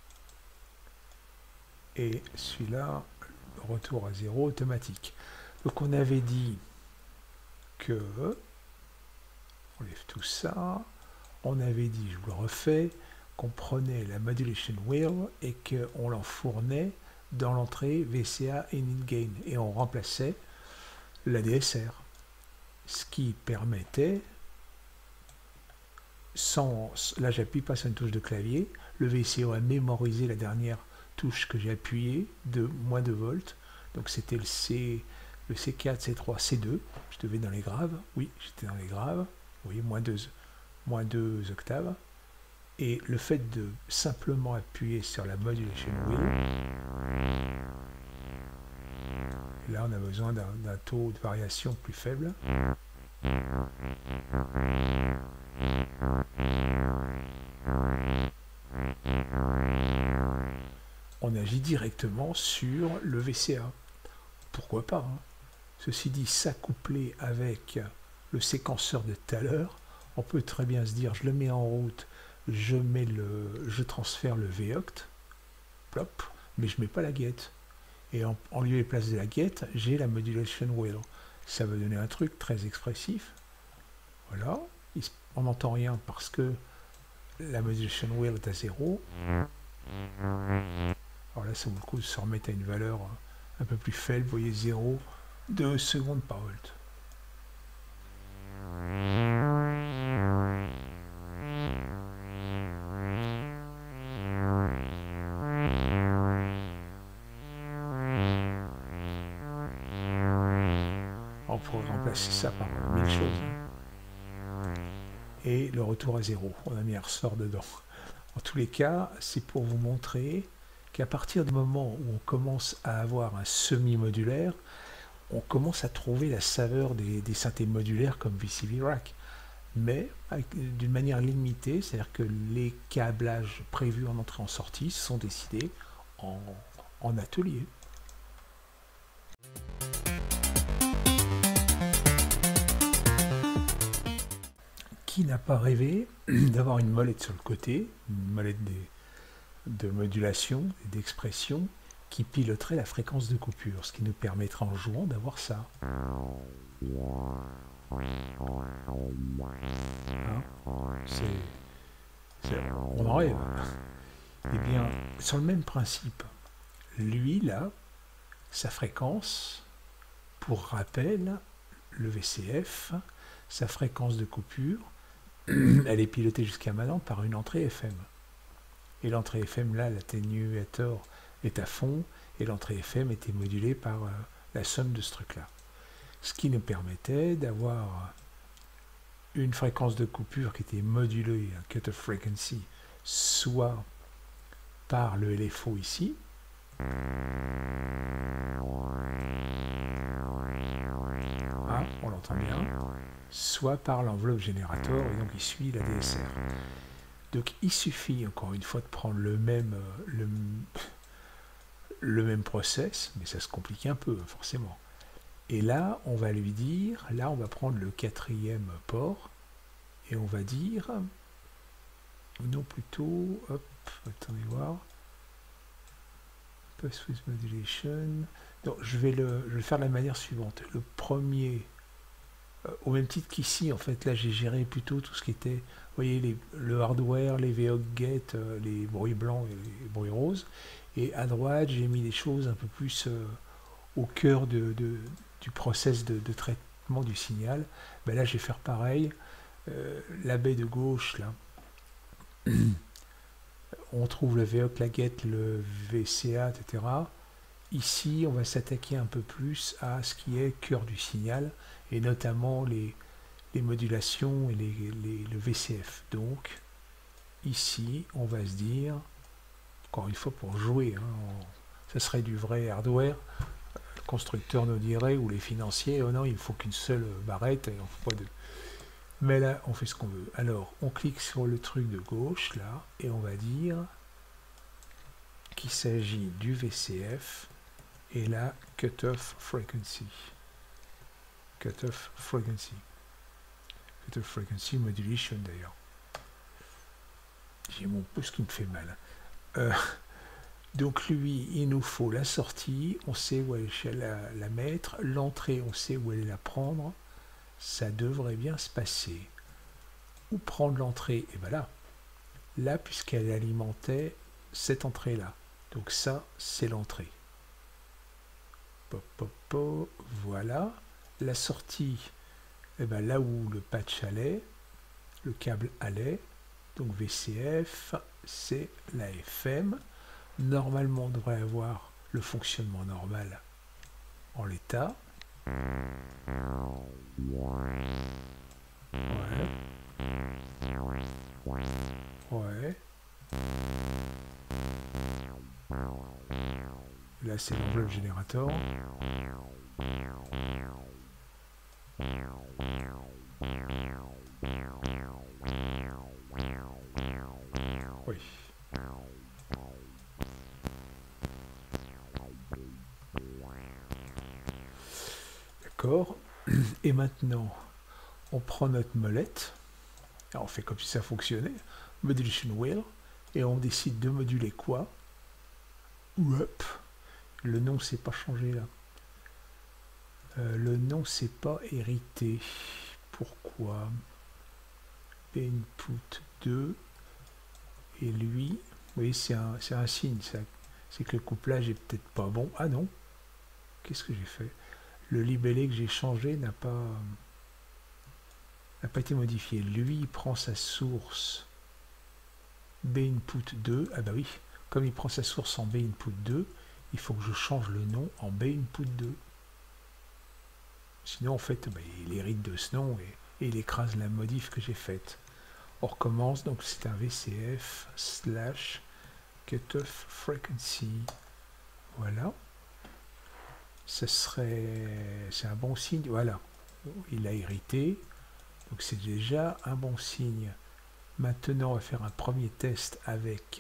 Et celui-là, retour à zéro automatique. Donc, on avait dit que... On lève tout ça. On avait dit, je vous le refais, qu'on prenait la modulation wheel et qu'on l'enfournait dans l'entrée V C A et init gain. Et on remplaçait l'A D S R. Ce qui permettait, sans, là j'appuie pas sur une touche de clavier, le V C O a mémorisé la dernière touche que j'ai appuyée de moins deux volts. Donc c'était le C, le C quatre, C trois, C deux. Je devais dans les graves. Oui, j'étais dans les graves. Vous voyez, moins deux, moins deux octaves. Et le fait de simplement appuyer sur la modulation wheel, là on a besoin d'un taux de variation plus faible. On agit directement sur le V C A. Pourquoi pas, hein. Ceci dit, s'accoupler avec le séquenceur de tout à l'heure, on peut très bien se dire, je le mets en route, je mets le, je transfère le V-oct, plop, mais je mets pas la guette. Et en, en lieu et place de la guette, j'ai la modulation wheel. Ça va donner un truc très expressif. Voilà, on n'entend rien parce que la modulation wheel est à zéro. Alors là, ça vaut le coup de se remettre à une valeur un peu plus faible. Vous voyez, zéro, deux secondes par volt. On pourrait remplacer ça par mille choses. Et le retour à zéro, on a mis un ressort dedans. En tous les cas, c'est pour vous montrer qu'à partir du moment où on commence à avoir un semi-modulaire, on commence à trouver la saveur des, des synthés modulaires comme V C V Rack, mais d'une manière limitée, c'est-à-dire que les câblages prévus en entrée en sortie sont décidés en, en atelier. Qui n'a pas rêvé d'avoir une molette sur le côté, une molette des, de modulation et d'expression qui piloterait la fréquence de coupure, ce qui nous permettra en jouant d'avoir ça. Hein, c'est, c'est, on en rêve. Eh bien, sur le même principe, lui, là, sa fréquence, pour rappel, le V C F, sa fréquence de coupure, elle est pilotée jusqu'à maintenant par une entrée F M. Et l'entrée F M, là, l'atténuateur est à fond, et l'entrée F M était modulée par euh, la somme de ce truc-là. Ce qui nous permettait d'avoir une fréquence de coupure qui était modulée, un cut-off frequency, soit par le L F O ici, ah, on l'entend bien, soit par l'enveloppe générateur, et donc il suit la D S R. Donc il suffit encore une fois de prendre le même, le, le même process, mais ça se complique un peu forcément. Et là, on va lui dire, là on va prendre le quatrième port, et on va dire, non plutôt, hop, attendez voir, Pass with modulation. Donc je vais, le, je vais le faire de la manière suivante. Le premier, euh, au même titre qu'ici, en fait, là j'ai géré plutôt tout ce qui était, vous voyez, les, le hardware, les V O C get, euh, les bruits blancs et les bruits roses. Et à droite, j'ai mis des choses un peu plus euh, au cœur de, de, du process de, de traitement du signal. Ben là, je vais faire pareil. Euh, la baie de gauche, là, on trouve le V O C, la get, le V C A, et cetera. Ici, on va s'attaquer un peu plus à ce qui est cœur du signal, et notamment les, les modulations et les, les, le V C F. Donc, ici, on va se dire, encore une fois pour jouer, hein, on, ça serait du vrai hardware, le constructeur nous dirait, ou les financiers, oh non, il ne faut qu'une seule barrette, et on faut pas de... Mais là, on fait ce qu'on veut. Alors, on clique sur le truc de gauche, là, et on va dire qu'il s'agit du V C F, et là, cutoff frequency. Cutoff frequency. Cutoff frequency modulation, d'ailleurs. J'ai mon pouce qui me fait mal. Euh, donc, lui, il nous faut la sortie, on sait où elle est la, la mettre, l'entrée, on sait où elle est la prendre. Ça devrait bien se passer. Où prendre l'entrée? Et bien là, là, puisqu'elle alimentait cette entrée-là. Donc ça, c'est l'entrée. Pop, pop, pop, voilà. La sortie, et ben là où le patch allait, le câble allait. Donc V C F, c'est la F M. Normalement, on devrait avoir le fonctionnement normal en l'état. Ouais. Ouais. Là, c'est l'enveloppe générateur. Oui. D'accord. Et maintenant, on prend notre molette. Alors, on fait comme si ça fonctionnait. Modulation wheel. Et on décide de moduler quoi? Hop. Le nom s'est pas changé là. Euh, le nom s'est pas hérité. Pourquoi? Input deux. Et lui, oui, c'est un, c'est un signe. C'est que le couplage est peut-être pas bon. Ah non. Qu'est-ce que j'ai fait? Le libellé que j'ai changé n'a pas, n'a pas été modifié. Lui, il prend sa source B input deux. Ah bah oui, comme il prend sa source en B input deux, il faut que je change le nom en B input deux. Sinon, en fait, bah, il hérite de ce nom et, et il écrase la modif que j'ai faite. On recommence, donc c'est un V C F slash cutoff frequency. Voilà. Ce serait... C'est un bon signe. Voilà. Il a hérité. Donc c'est déjà un bon signe. Maintenant, on va faire un premier test avec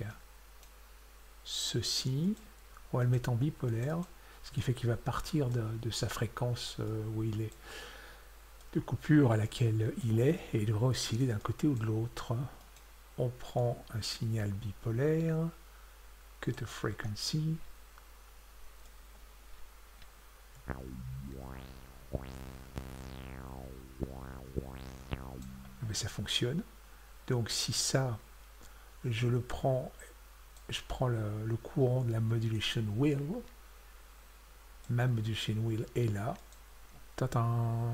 ceci. On va le mettre en bipolaire, ce qui fait qu'il va partir de, de sa fréquence euh, où il est, de coupure à laquelle il est, et il devra osciller d'un côté ou de l'autre. On prend un signal bipolaire, cutoff frequency. Mais ça fonctionne. Donc si ça, je le prends, je prends le, le courant de la modulation wheel, ma modulation wheel est là. Tadam.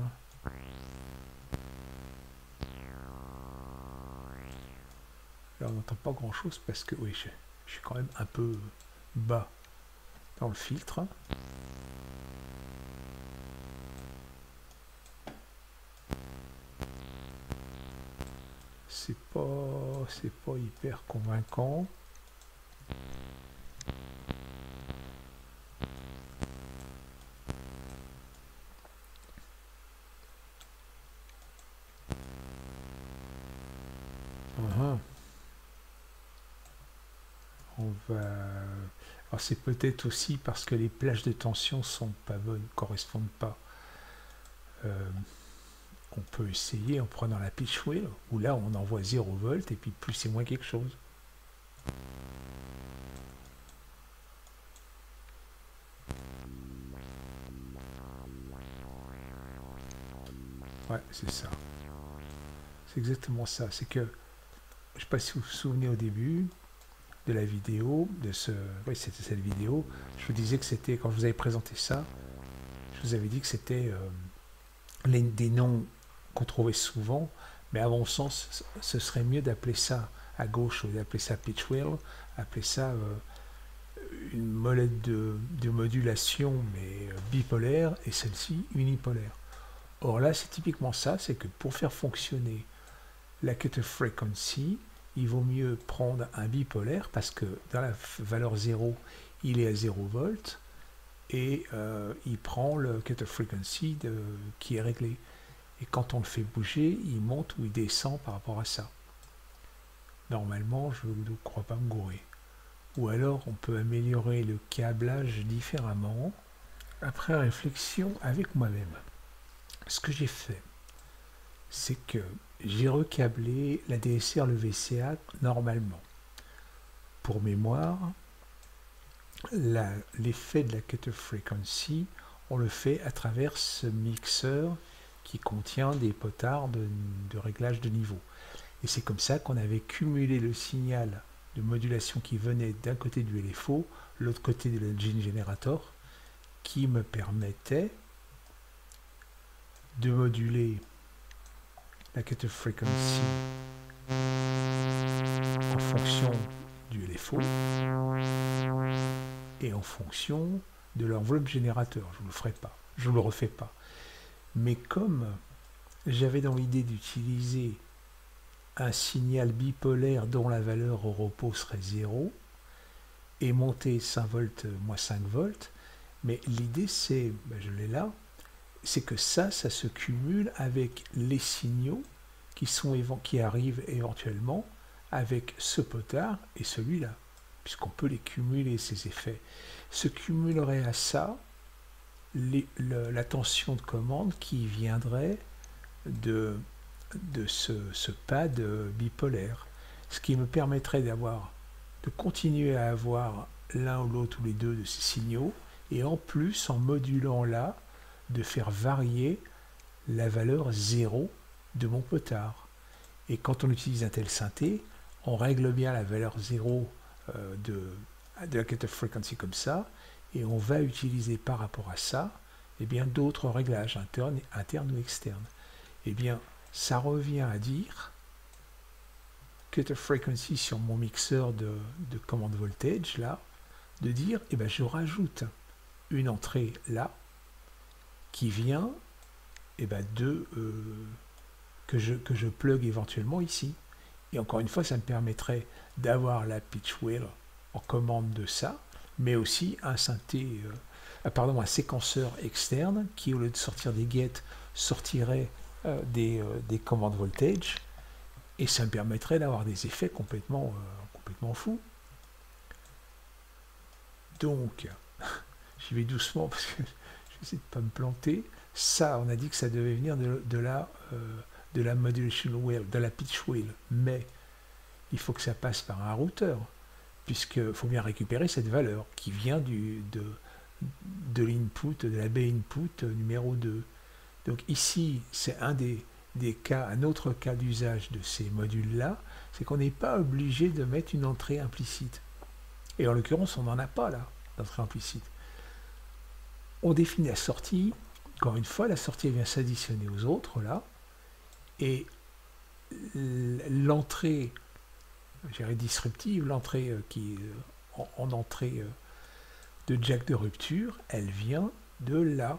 Là on n'entend pas grand chose parce que oui, je, je suis quand même un peu bas dans le filtre. c'est pas, c'est pas hyper convaincant. Uh-huh. On va... Alors c'est peut-être aussi parce que les plages de tension sont pas bonnes, correspondent pas. Euh, on peut essayer en prenant la pitch wheel, où là on envoie zéro volt et puis plus c'est moins quelque chose. Ouais, c'est ça. C'est exactement ça. C'est que, je sais pas si vous vous souvenez au début de la vidéo, de ce, oui, c'était cette vidéo, je vous disais que c'était, quand je vous avais présenté ça, je vous avais dit que c'était euh, les, des noms qu'on trouvait souvent, mais à mon sens, ce serait mieux d'appeler ça à gauche, ou d'appeler ça pitch wheel, appeler ça euh, une molette de, de modulation, mais euh, bipolaire, et celle-ci unipolaire. Or là, c'est typiquement ça, c'est que pour faire fonctionner la cutoff frequency, il vaut mieux prendre un bipolaire parce que dans la valeur zéro, il est à zéro volt et euh, il prend le cutoff frequency de, qui est réglé. Et quand on le fait bouger, il monte ou il descend par rapport à ça. Normalement, je ne crois pas me gourer. Ou alors, on peut améliorer le câblage différemment après réflexion avec moi-même. Ce que j'ai fait, c'est que j'ai recablé la D S R, le V C A normalement. Pour mémoire, l'effet de la cutoff frequency, on le fait à travers ce mixeur qui contient des potards de, de réglage de niveau. Et c'est comme ça qu'on avait cumulé le signal de modulation qui venait d'un côté du L F O, l'autre côté de l'engine generator, qui me permettait de moduler la cutoff frequency en fonction du L F O et en fonction de l'enveloppe générateur. Je ne le ferai pas, je ne le refais pas. Mais comme j'avais dans l'idée d'utiliser un signal bipolaire dont la valeur au repos serait zéro et monter cinq volts moins cinq volts, mais l'idée c'est, ben je l'ai là, c'est que ça, ça se cumule avec les signaux qui, sont, qui arrivent éventuellement avec ce potard et celui-là, puisqu'on peut les cumuler, ces effets. Se cumulerait à ça les, le, la tension de commande qui viendrait de, de ce, ce pad bipolaire, ce qui me permettrait d'avoir, de continuer à avoir l'un ou l'autre ou les deux de ces signaux, et en plus, en modulant là, de faire varier la valeur zéro de mon potard. Et quand on utilise un tel synthé, on règle bien la valeur zéro euh, de, de la cutoff frequency comme ça, et on va utiliser par rapport à ça eh bien d'autres réglages internes, internes ou externes. Eh bien, ça revient à dire cutoff frequency sur mon mixeur de, de commande voltage, là, de dire, eh bien, je rajoute une entrée là, qui vient eh ben, de euh, que, je, que je plug éventuellement ici. Et encore une fois, ça me permettrait d'avoir la pitch wheel en commande de ça, mais aussi un synthé, euh, pardon, un séquenceur externe qui, au lieu de sortir des gates, sortirait euh, des, euh, des commandes voltage, et ça me permettrait d'avoir des effets complètement, euh, complètement fous. Donc, j'y vais doucement parce que de ne pas me planter. Ça, on a dit que ça devait venir de, de, la, euh, de la modulation wheel, de la pitch wheel, mais il faut que ça passe par un routeur, puisqu'il faut bien récupérer cette valeur qui vient du, de, de l'input, de la baie input numéro deux. Donc ici, c'est un des, des cas, un autre cas d'usage de ces modules-là, c'est qu'on n'est pas obligé de mettre une entrée implicite. Et en l'occurrence, on n'en a pas là, d'entrée implicite. On définit la sortie, encore une fois, la sortie vient s'additionner aux autres, là, et l'entrée, je dirais disruptive, l'entrée euh, qui en, en entrée euh, de jack de rupture, elle vient de là.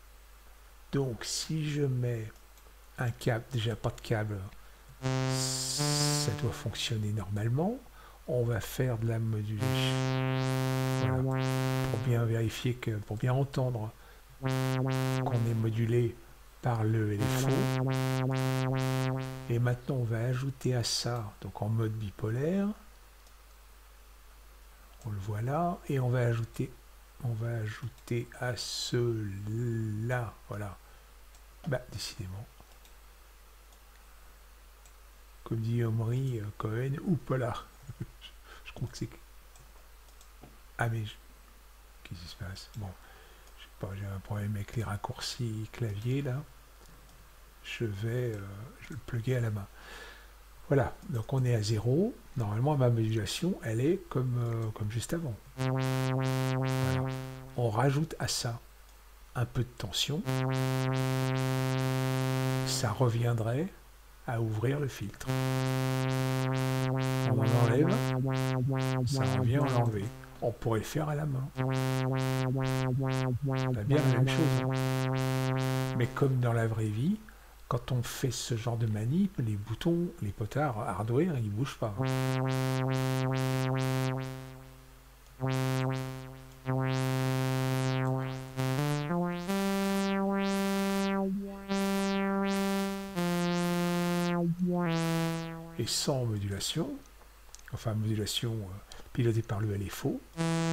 Donc, si je mets un câble, déjà pas de câble, ça doit fonctionner normalement. On va faire de la modulation. Voilà. Pour bien vérifier que, pour bien entendre qu'on est modulé par le et les faux. Et maintenant on va ajouter à ça, donc en mode bipolaire. On le voit là, et on va ajouter, on va ajouter à ceux-là, voilà. Bah, décidément. Comme dit Omri Cohen, ou pas là. Je crois que c'est... Ah mais... Je... Qu'est-ce qui se passe? Bon, je sais pas, j'ai un problème avec les raccourcis clavier là. Je vais, euh, je vais le plugger à la main. Voilà, donc on est à zéro. Normalement, ma modulation, elle est comme, euh, comme juste avant. Voilà. On rajoute à ça un peu de tension. Ça reviendrait à ouvrir le filtre. On en enlève, ça revient à l'enlever. On pourrait le faire à la main. On a bien la même chose. Mais comme dans la vraie vie, quand on fait ce genre de manip, les boutons, les potards hardware, ils ne bougent pas. Et sans modulation, enfin modulation euh, pilotée par le L F O,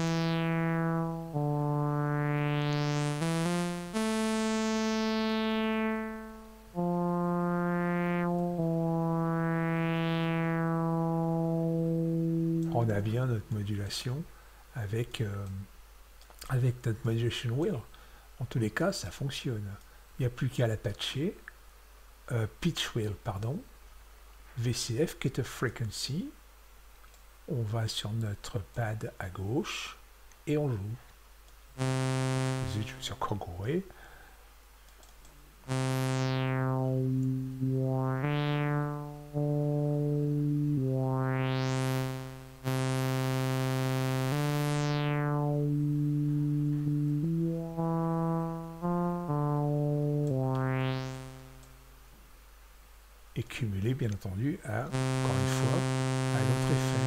on a bien notre modulation avec, euh, avec notre modulation wheel. En tous les cas, ça fonctionne. Il n'y a plus qu'à la patcher. Euh, pitch wheel, pardon. V C F, Cut Off Frequency. On va sur notre pad à gauche et on joue. Zut, je me suis encore gouré. Et cumulé bien entendu à, encore une fois, à notre effet.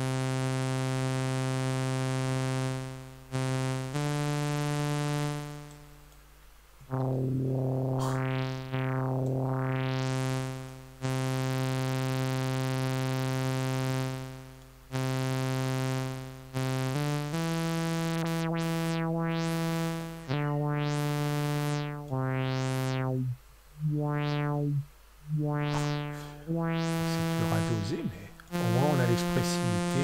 Mais au moins on a l'expressivité.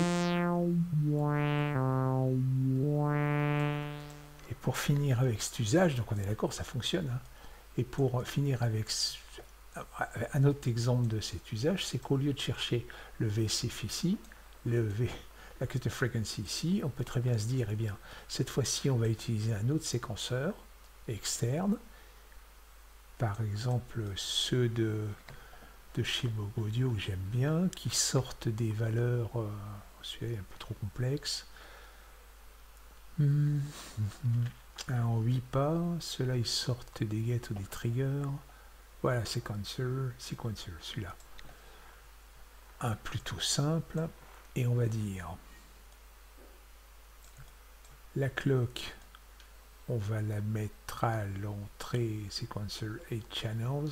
Et pour finir avec cet usage, donc on est d'accord, ça fonctionne. Hein. Et pour finir avec un autre exemple de cet usage, c'est qu'au lieu de chercher le V C F ici, le v, la Cut Off Frequency ici, on peut très bien se dire, eh bien, cette fois-ci, on va utiliser un autre séquenceur externe, par exemple ceux de de chez Moog Audio que j'aime bien, qui sortent des valeurs, euh, celui-là est un peu trop complexe, mmh, mmh, en huit pas, ceux-là ils sortent des gates ou des triggers, voilà, sequencer, sequencer, celui-là, un plutôt simple, et on va dire, la clock, on va la mettre à l'entrée, sequencer eight channels.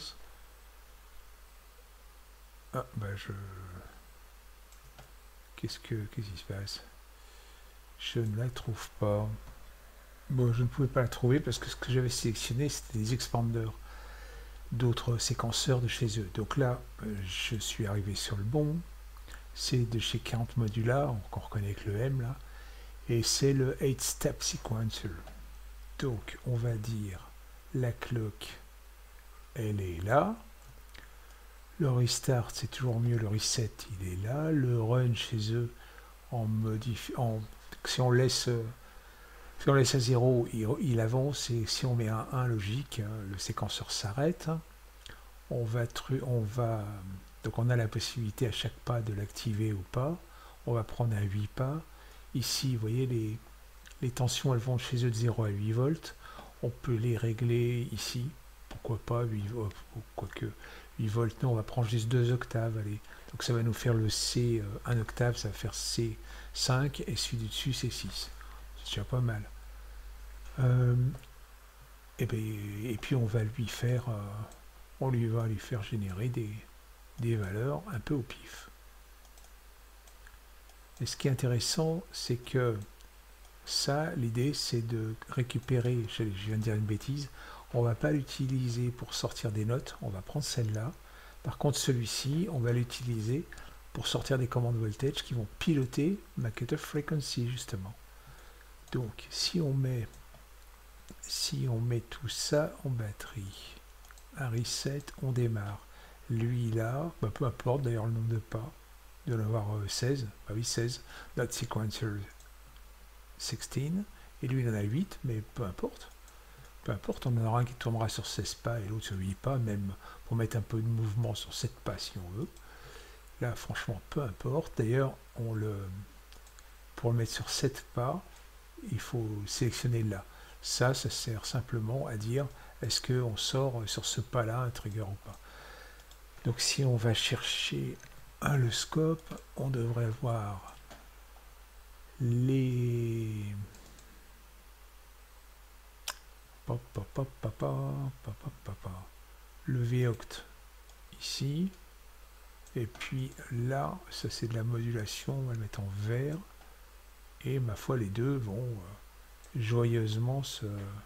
Ah, bah je... Qu'est-ce que... Qu'est-ce qui se passe? Je ne la trouve pas. Bon, je ne pouvais pas la trouver parce que ce que j'avais sélectionné, c'était des expanders d'autres séquenceurs de chez eux. Donc là, je suis arrivé sur le bon. C'est de chez quarante Modula, qu'on reconnaît avec le M là. Et c'est le eight step sequencer. Donc, on va dire la clock, elle est là. Le restart, c'est toujours mieux, le reset, il est là. Le run chez eux, en modifiant, si on laisse, si on laisse à zéro, il, il avance, et si on met un un logique, le séquenceur s'arrête. On va, on va, donc on a la possibilité à chaque pas de l'activer ou pas. On va prendre un huit pas. Ici, vous voyez, les, les tensions, elles vont chez eux de zéro à huit volts. On peut les régler ici, pourquoi pas, huit volts, quoique huit volts. Non, on va prendre juste deux octaves, allez. Donc ça va nous faire le C un octave, ça va faire C cinq, et celui du dessus c'est six. C'est déjà pas mal. Euh, et, ben, et puis on va lui faire, euh, on lui va lui faire générer des, des valeurs un peu au pif. Et ce qui est intéressant, c'est que ça, l'idée, c'est de récupérer, je viens de dire une bêtise, on ne va pas l'utiliser pour sortir des notes, on va prendre celle-là. Par contre, celui-ci, on va l'utiliser pour sortir des commandes voltage qui vont piloter ma cutoff frequency, justement. Donc, si on met, si on met tout ça en batterie, un reset, on démarre. Lui, là, bah, peu importe d'ailleurs le nombre de pas, de l'avoir euh, seize, bah oui, seize, dot sequencer seize, et lui il en a huit, mais peu importe. Peu importe, on en aura un qui tournera sur seize pas et l'autre sur huit pas, même pour mettre un peu de mouvement sur sept pas si on veut. Là, franchement, peu importe. D'ailleurs, on le, pour le mettre sur sept pas, il faut sélectionner là. Ça, ça sert simplement à dire est-ce qu'on sort sur ce pas-là un trigger ou pas. Donc si on va chercher un le scope, on devrait voir les pop, pop, pop, pop, pop, pop, pop, pop. Le V-oct ici, et puis là, ça c'est de la modulation, on va le mettre en vert, et ma foi les deux vont euh, joyeusement se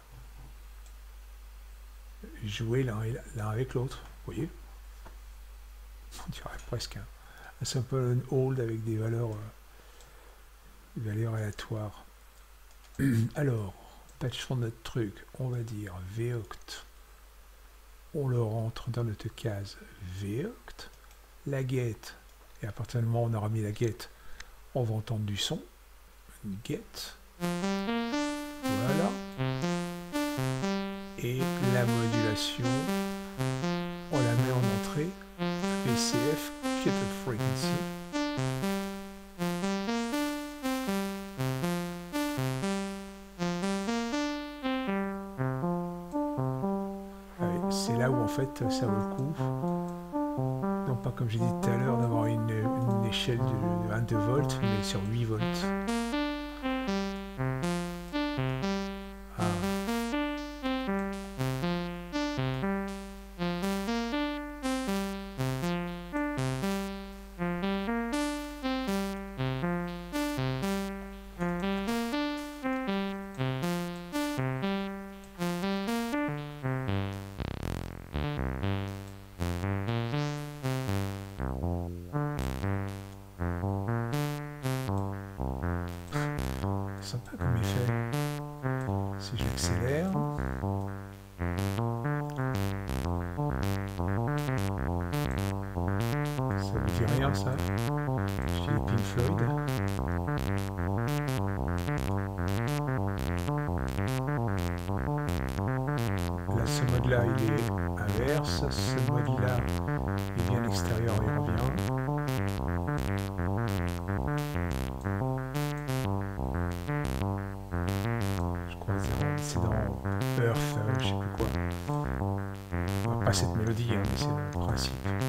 jouer l'un avec l'autre, vous voyez, on dirait presque un, un simple hold avec des valeurs, euh, des valeurs aléatoires. Alors, patchons notre truc, on va dire V-oct, on le rentre dans notre case V-oct, la get, et à partir du moment où on aura mis la get, on va entendre du son, get, voilà, et la modulation, on la met en entrée, V C F, cutoff frequency. C'est là où en fait ça vaut le coup, non pas comme j'ai dit tout à l'heure d'avoir une, une échelle de vingt-deux volts, mais sur huit volts. Ah. Sympa comme effet. Si j'accélère, ça me dit rien ça. J'ai les Pink Floyd. Là, ce mode là il est inverse, ce mode là est bien extérieur et revient. C'est dans Earth, euh, je sais plus quoi. Enfin, pas cette mélodie, hein, mais c'est le principe.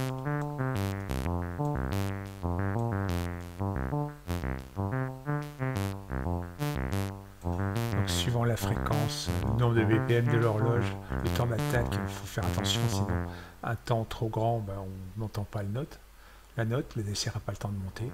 Donc suivant la fréquence, le nombre de B P M de l'horloge, le temps d'attaque, il faut faire attention, sinon un temps trop grand, ben, on n'entend pas la note. La note, le dessert n'a pas le temps de monter.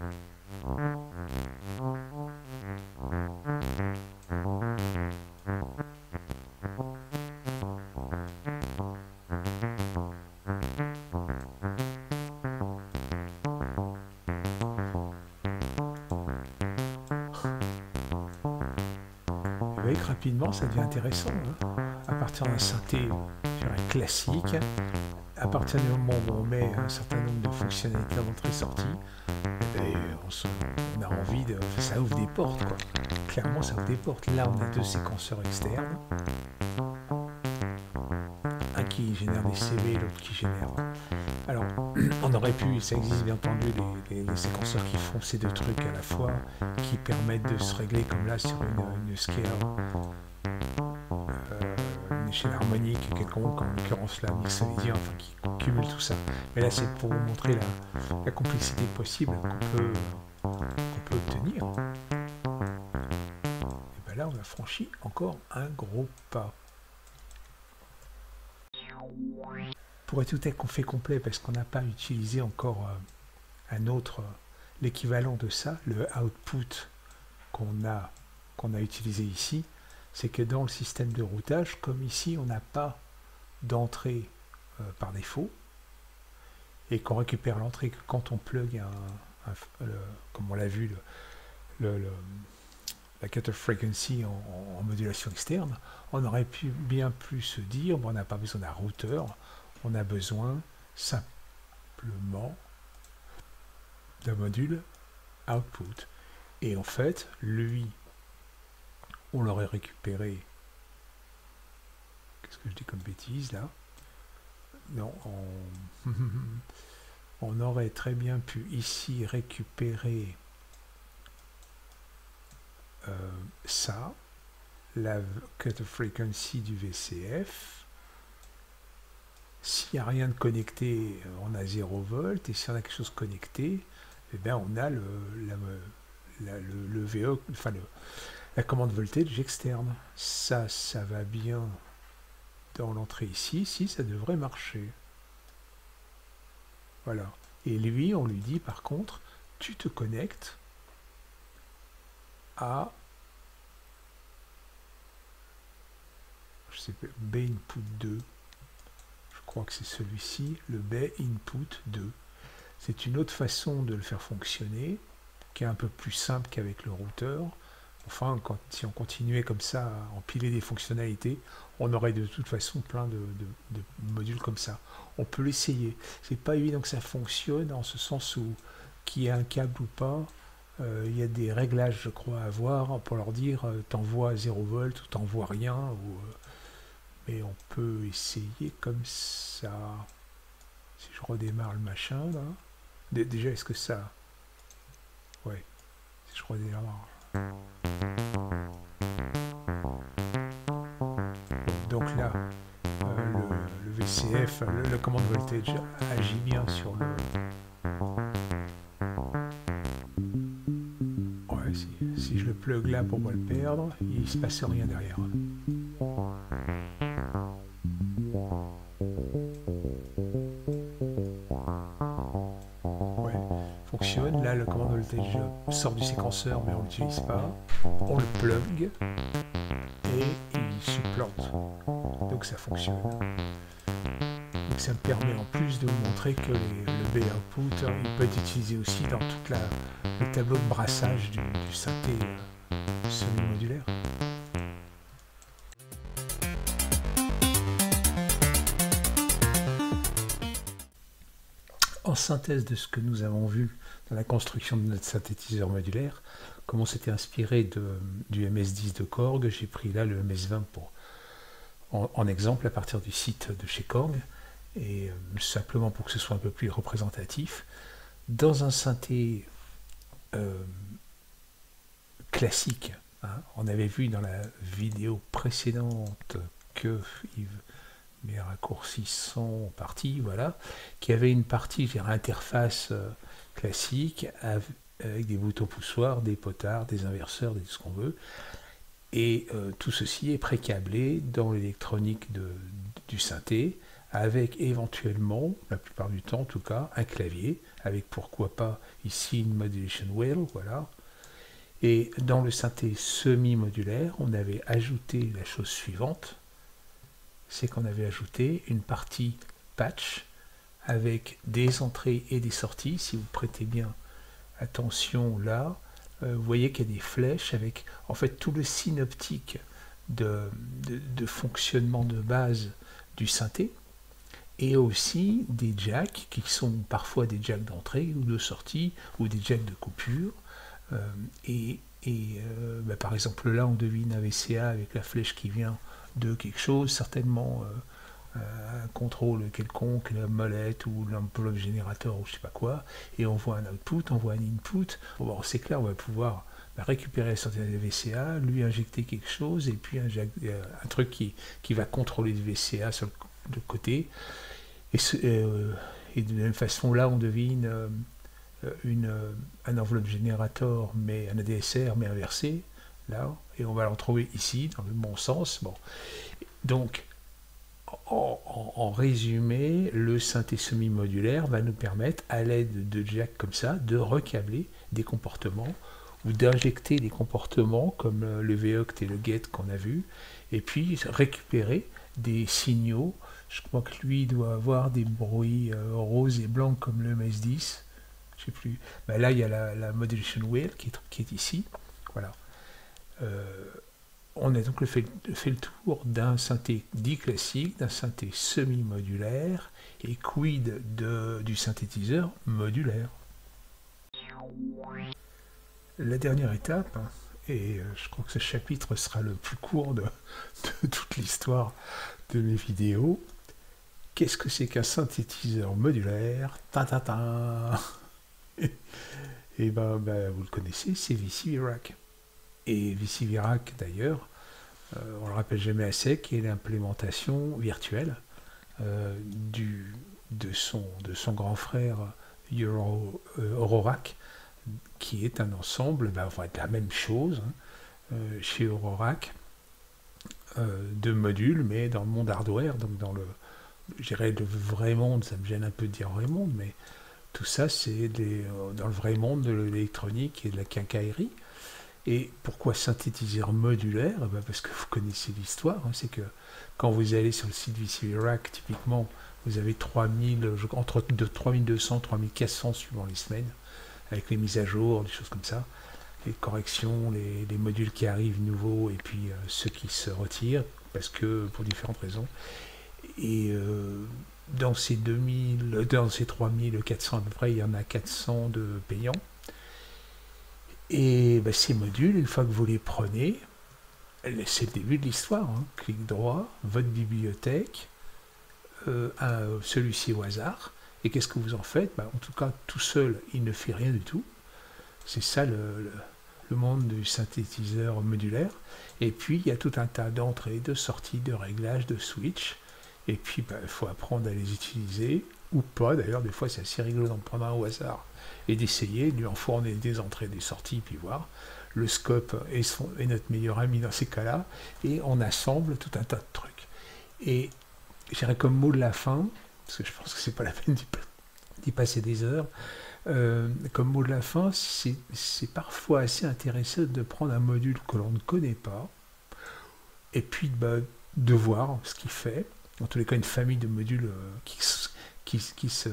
Vous voyez que rapidement ça devient intéressant, hein. À partir d'un synthé je dirais, classique, à partir du moment où on met un certain nombre de fonctionnalités d'entrée-sortie, on, se, on a envie de... ça ouvre des portes, quoi. Clairement ça ouvre des portes. Là on a deux séquenceurs externes, un qui génère des C V et l'autre qui génère... Alors on aurait pu, ça existe bien entendu, les, les, les séquenceurs qui font ces deux trucs à la fois, qui permettent de se régler comme là sur une, une scale, euh, une échelle harmonique quelconque, en l'occurrence là, mixolydien, enfin qui cumule tout ça. Mais là, c'est pour vous montrer la, la complexité possible qu'on peut, qu'on peut obtenir. Et bien là, on a franchi encore un gros pas. Pour être tout à fait complet, parce qu'on n'a pas utilisé encore euh, un autre, euh, l'équivalent de ça, le output qu'on a, qu'on a utilisé ici, c'est que dans le système de routage, comme ici, on n'a pas d'entrée euh, par défaut, et qu'on récupère l'entrée que quand on plug un, un, le, comme on l'a vu, le, le, le, la cutoff frequency en, en, en modulation externe, on aurait pu bien plus se dire, bon, on n'a pas besoin d'un routeur, on a besoin simplement d'un module output. Et en fait, lui, on l'aurait récupéré. Qu'est-ce que je dis comme bêtise là? Non, on, on aurait très bien pu ici récupérer euh, ça, la cutoff frequency du V C F. S'il n'y a rien de connecté, on a zéro volt, et si on a quelque chose connecté, eh bien on a le, la, la, le, le V E, enfin le, la commande voltage externe. Ça, ça va bien dans l'entrée ici, si ça devrait marcher. Voilà. Et lui, on lui dit par contre, tu te connectes à, je sais pas, B input deux. Je crois que c'est celui-ci, le B input deux. C'est une autre façon de le faire fonctionner, qui est un peu plus simple qu'avec le routeur. Enfin, quand, si on continuait comme ça à empiler des fonctionnalités, on aurait de toute façon plein de, de, de modules comme ça. On peut l'essayer. C'est pas évident que ça fonctionne, en ce sens où qu'il y ait un câble ou pas, euh, il y a des réglages, je crois, à avoir pour leur dire euh, t'envoies zéro volt ou t'envoies rien. Ou, euh, mais on peut essayer comme ça. Si je redémarre le machin là. D déjà, est-ce que ça... Ouais. Si je redémarre... Donc là, euh, le, le V C F, le, le command voltage agit bien sur le... Ouais, si, si je le plug là pour pas le perdre, il se passe rien derrière. Ouais, fonctionne. Là, le command voltage sort du séquenceur, mais on l'utilise pas. On le plug et il supplante. Donc ça fonctionne. Donc ça me permet en plus de vous montrer que les, le B output, hein, il peut être utilisé aussi dans tout la, le tableau de brassage du, du synthé euh, semi-modulaire. En synthèse de ce que nous avons vu dans la construction de notre synthétiseur modulaire, comme on s'était inspiré de, du M S dix de Korg, j'ai pris là le M S vingt pour, en, en exemple à partir du site de chez Korg, et euh, simplement pour que ce soit un peu plus représentatif. Dans un synthé euh, classique, hein, on avait vu dans la vidéo précédente que Yves, mes raccourcis sont partis, voilà, qui avait une partie, j'ai interface euh, classique avec, avec des boutons poussoirs, des potards, des inverseurs, des, ce qu'on veut, et euh, tout ceci est pré-câblé dans l'électronique de, du synthé, avec éventuellement, la plupart du temps en tout cas, un clavier, avec pourquoi pas ici une modulation wheel, voilà. Et dans le synthé semi-modulaire, on avait ajouté la chose suivante, c'est qu'on avait ajouté une partie patch avec des entrées et des sorties. Si vous prêtez bien attention là, euh, vous voyez qu'il y a des flèches avec en fait tout le synoptique de, de, de fonctionnement de base du synthé, et aussi des jacks qui sont parfois des jacks d'entrée ou de sortie ou des jacks de coupure. Euh, et et euh, bah, par exemple là on devine un V C A avec la flèche qui vient de quelque chose, certainement euh, un contrôle quelconque, la molette ou l'enveloppe générateur ou je sais pas quoi, et on voit un output, on voit un input. Bon, c'est clair, on va pouvoir bah, récupérer la sortie des V C A, lui injecter quelque chose, et puis un, un truc qui, qui va contrôler le V C A sur le, le côté. Et, ce, euh, et de la même façon, là, on devine euh, une, euh, un enveloppe générateur, mais un A D S R, mais inversé, là, et on va le retrouver ici, dans le bon sens. Bon. Donc, en, en, en résumé, le synthé semi-modulaire va nous permettre, à l'aide de jack comme ça, de recabler des comportements ou d'injecter des comportements comme le voct et le get qu'on a vu, et puis récupérer des signaux. Je crois que lui doit avoir des bruits euh, roses et blancs comme le M S dix. Je sais plus. Ben là, il y a la, la modulation wheel qui est, qui est ici. Voilà. Euh, on a donc fait, fait le tour d'un synthé dit classique, d'un synthé semi-modulaire, et quid de, du synthétiseur modulaire. La dernière étape, et je crois que ce chapitre sera le plus court de, de toute l'histoire de mes vidéos. Qu'est-ce que c'est qu'un synthétiseur modulaire? Ta ta ta. Et ben, ben vous le connaissez, c'est V C V-Rack. Et V C V-Rack d'ailleurs, euh, on le rappelle jamais assez, qui est l'implémentation virtuelle euh, du, de, son, de son grand frère Euro, euh, Eurorack, qui est un ensemble, ben, on va être la même chose hein, euh, chez Eurorack, euh, de modules, mais dans le monde hardware, donc dans le, je dirais le vrai monde, ça me gêne un peu de dire vrai monde, mais tout ça c'est des, euh, dans le vrai monde de l'électronique et de la quincaillerie. Et pourquoi synthétiseur modulaire? Ben parce que vous connaissez l'histoire, hein, c'est que quand vous allez sur le site V C V-Rack, typiquement, vous avez trois mille, entre trois mille deux cents et trois mille quatre cents suivant les semaines, avec les mises à jour, des choses comme ça, les corrections, les, les modules qui arrivent nouveaux, et puis euh, ceux qui se retirent, parce que pour différentes raisons. Et euh, dans ces deux mille, dans ces trois mille quatre cents à peu près, il y en a quatre cents de payants. Et ben, ces modules, une fois que vous les prenez, c'est le début de l'histoire. Hein. Clic droit, votre bibliothèque, euh, celui-ci au hasard. Et qu'est-ce que vous en faites? Ben, en tout cas, tout seul, il ne fait rien du tout. C'est ça le, le, le monde du synthétiseur modulaire. Et puis, il y a tout un tas d'entrées, de sorties, de réglages, de switch. Et puis, ben, il faut apprendre à les utiliser, ou pas. D'ailleurs, des fois, c'est assez rigolo d'en prendre un au hasard et d'essayer de lui en fournir des entrées, des sorties, puis voir. Le scope est, son, est notre meilleur ami dans ces cas-là, et on assemble tout un tas de trucs. Et je dirais comme mot de la fin, parce que je pense que c'est pas la peine d'y passer des heures, euh, comme mot de la fin, c'est parfois assez intéressant de prendre un module que l'on ne connaît pas, et puis bah, de voir ce qu'il fait. En tous les cas, une famille de modules euh, qui, qui, qui se...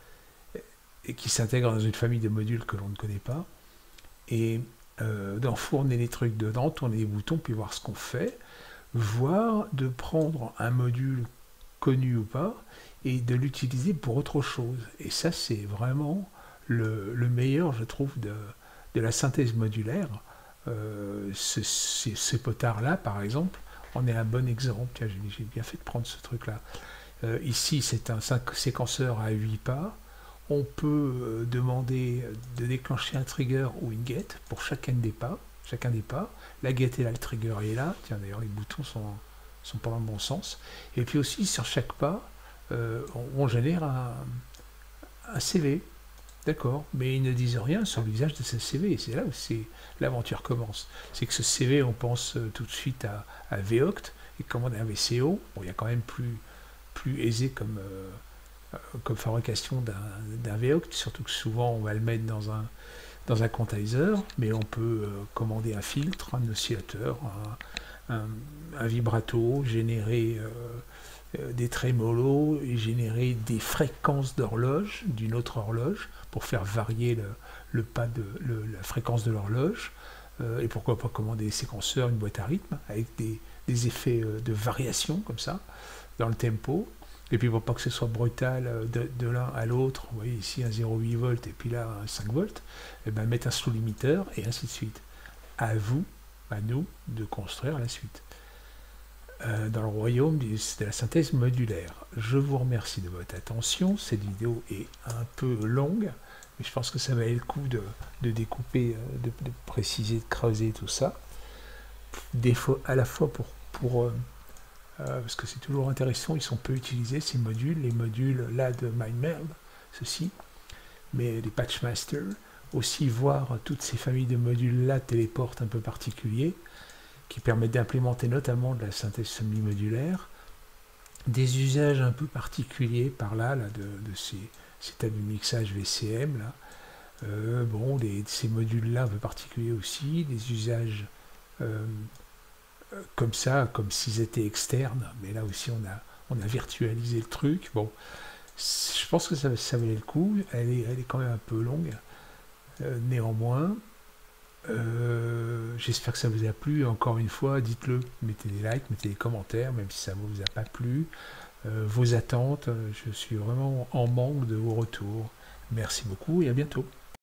et qui s'intègre dans une famille de modules que l'on ne connaît pas, et euh, d'enfourner les trucs dedans, tourner les boutons, puis voir ce qu'on fait, voire de prendre un module connu ou pas, et de l'utiliser pour autre chose. Et ça, c'est vraiment le, le meilleur, je trouve, de, de la synthèse modulaire. Euh, ce, ce, ce potard-là, par exemple, en est un bon exemple. Tiens, j'ai bien fait de prendre ce truc-là. Euh, ici, c'est un séquenceur à huit pas. On peut demander de déclencher un trigger ou une get pour chacun des pas. Chacun des pas. La get est là, le trigger est là. Tiens, d'ailleurs, les boutons sont, sont pas dans le bon sens. Et puis aussi, sur chaque pas, euh, on, on génère un, un C V. D'accord, mais ils ne disent rien sur l'usage de ce C V. Et c'est là où l'aventure commence. C'est que ce C V, on pense tout de suite à, à voct et commander un V C O. Bon, il y a quand même plus, plus aisé comme... Euh, comme fabrication d'un voct, surtout que souvent on va le mettre dans un, dans un quantizer, mais on peut euh, commander un filtre, un oscillateur, un, un, un vibrato, générer euh, des trémolos et générer des fréquences d'horloge d'une autre horloge pour faire varier le, le pas de le, la fréquence de l'horloge, euh, et pourquoi pas commander des séquenceurs, une boîte à rythme avec des, des effets euh, de variation comme ça dans le tempo. Et puis pour pas que ce soit brutal de, de l'un à l'autre, vous voyez ici un zéro virgule huit volts et puis là un cinq volts, et ben mettre un slow limiteur et ainsi de suite. À vous, à nous, de construire la suite. Euh, dans le royaume de la synthèse modulaire. Je vous remercie de votre attention. Cette vidéo est un peu longue, mais je pense que ça valait le coup de, de découper, de, de préciser, de creuser tout ça. Des fois, à la fois pour, pour euh, euh, parce que c'est toujours intéressant, ils sont peu utilisés ces modules, les modules là de MindMeld, ceci, mais les Patchmaster, aussi voir toutes ces familles de modules là téléportent un peu particuliers, qui permettent d'implémenter notamment de la synthèse semi-modulaire, des usages un peu particuliers par là, là de, de ces, ces tas de mixage V C M là. Euh, bon, les, ces modules là un peu particuliers aussi, des usages euh, comme ça, comme s'ils étaient externes, mais là aussi on a, on a virtualisé le truc. Bon, je pense que ça, ça valait le coup, elle est, elle est quand même un peu longue, euh, néanmoins. Euh, J'espère que ça vous a plu. Encore une fois, dites-le, mettez des likes, mettez des commentaires, même si ça ne vous a pas plu. Euh, vos attentes, je suis vraiment en manque de vos retours. Merci beaucoup et à bientôt.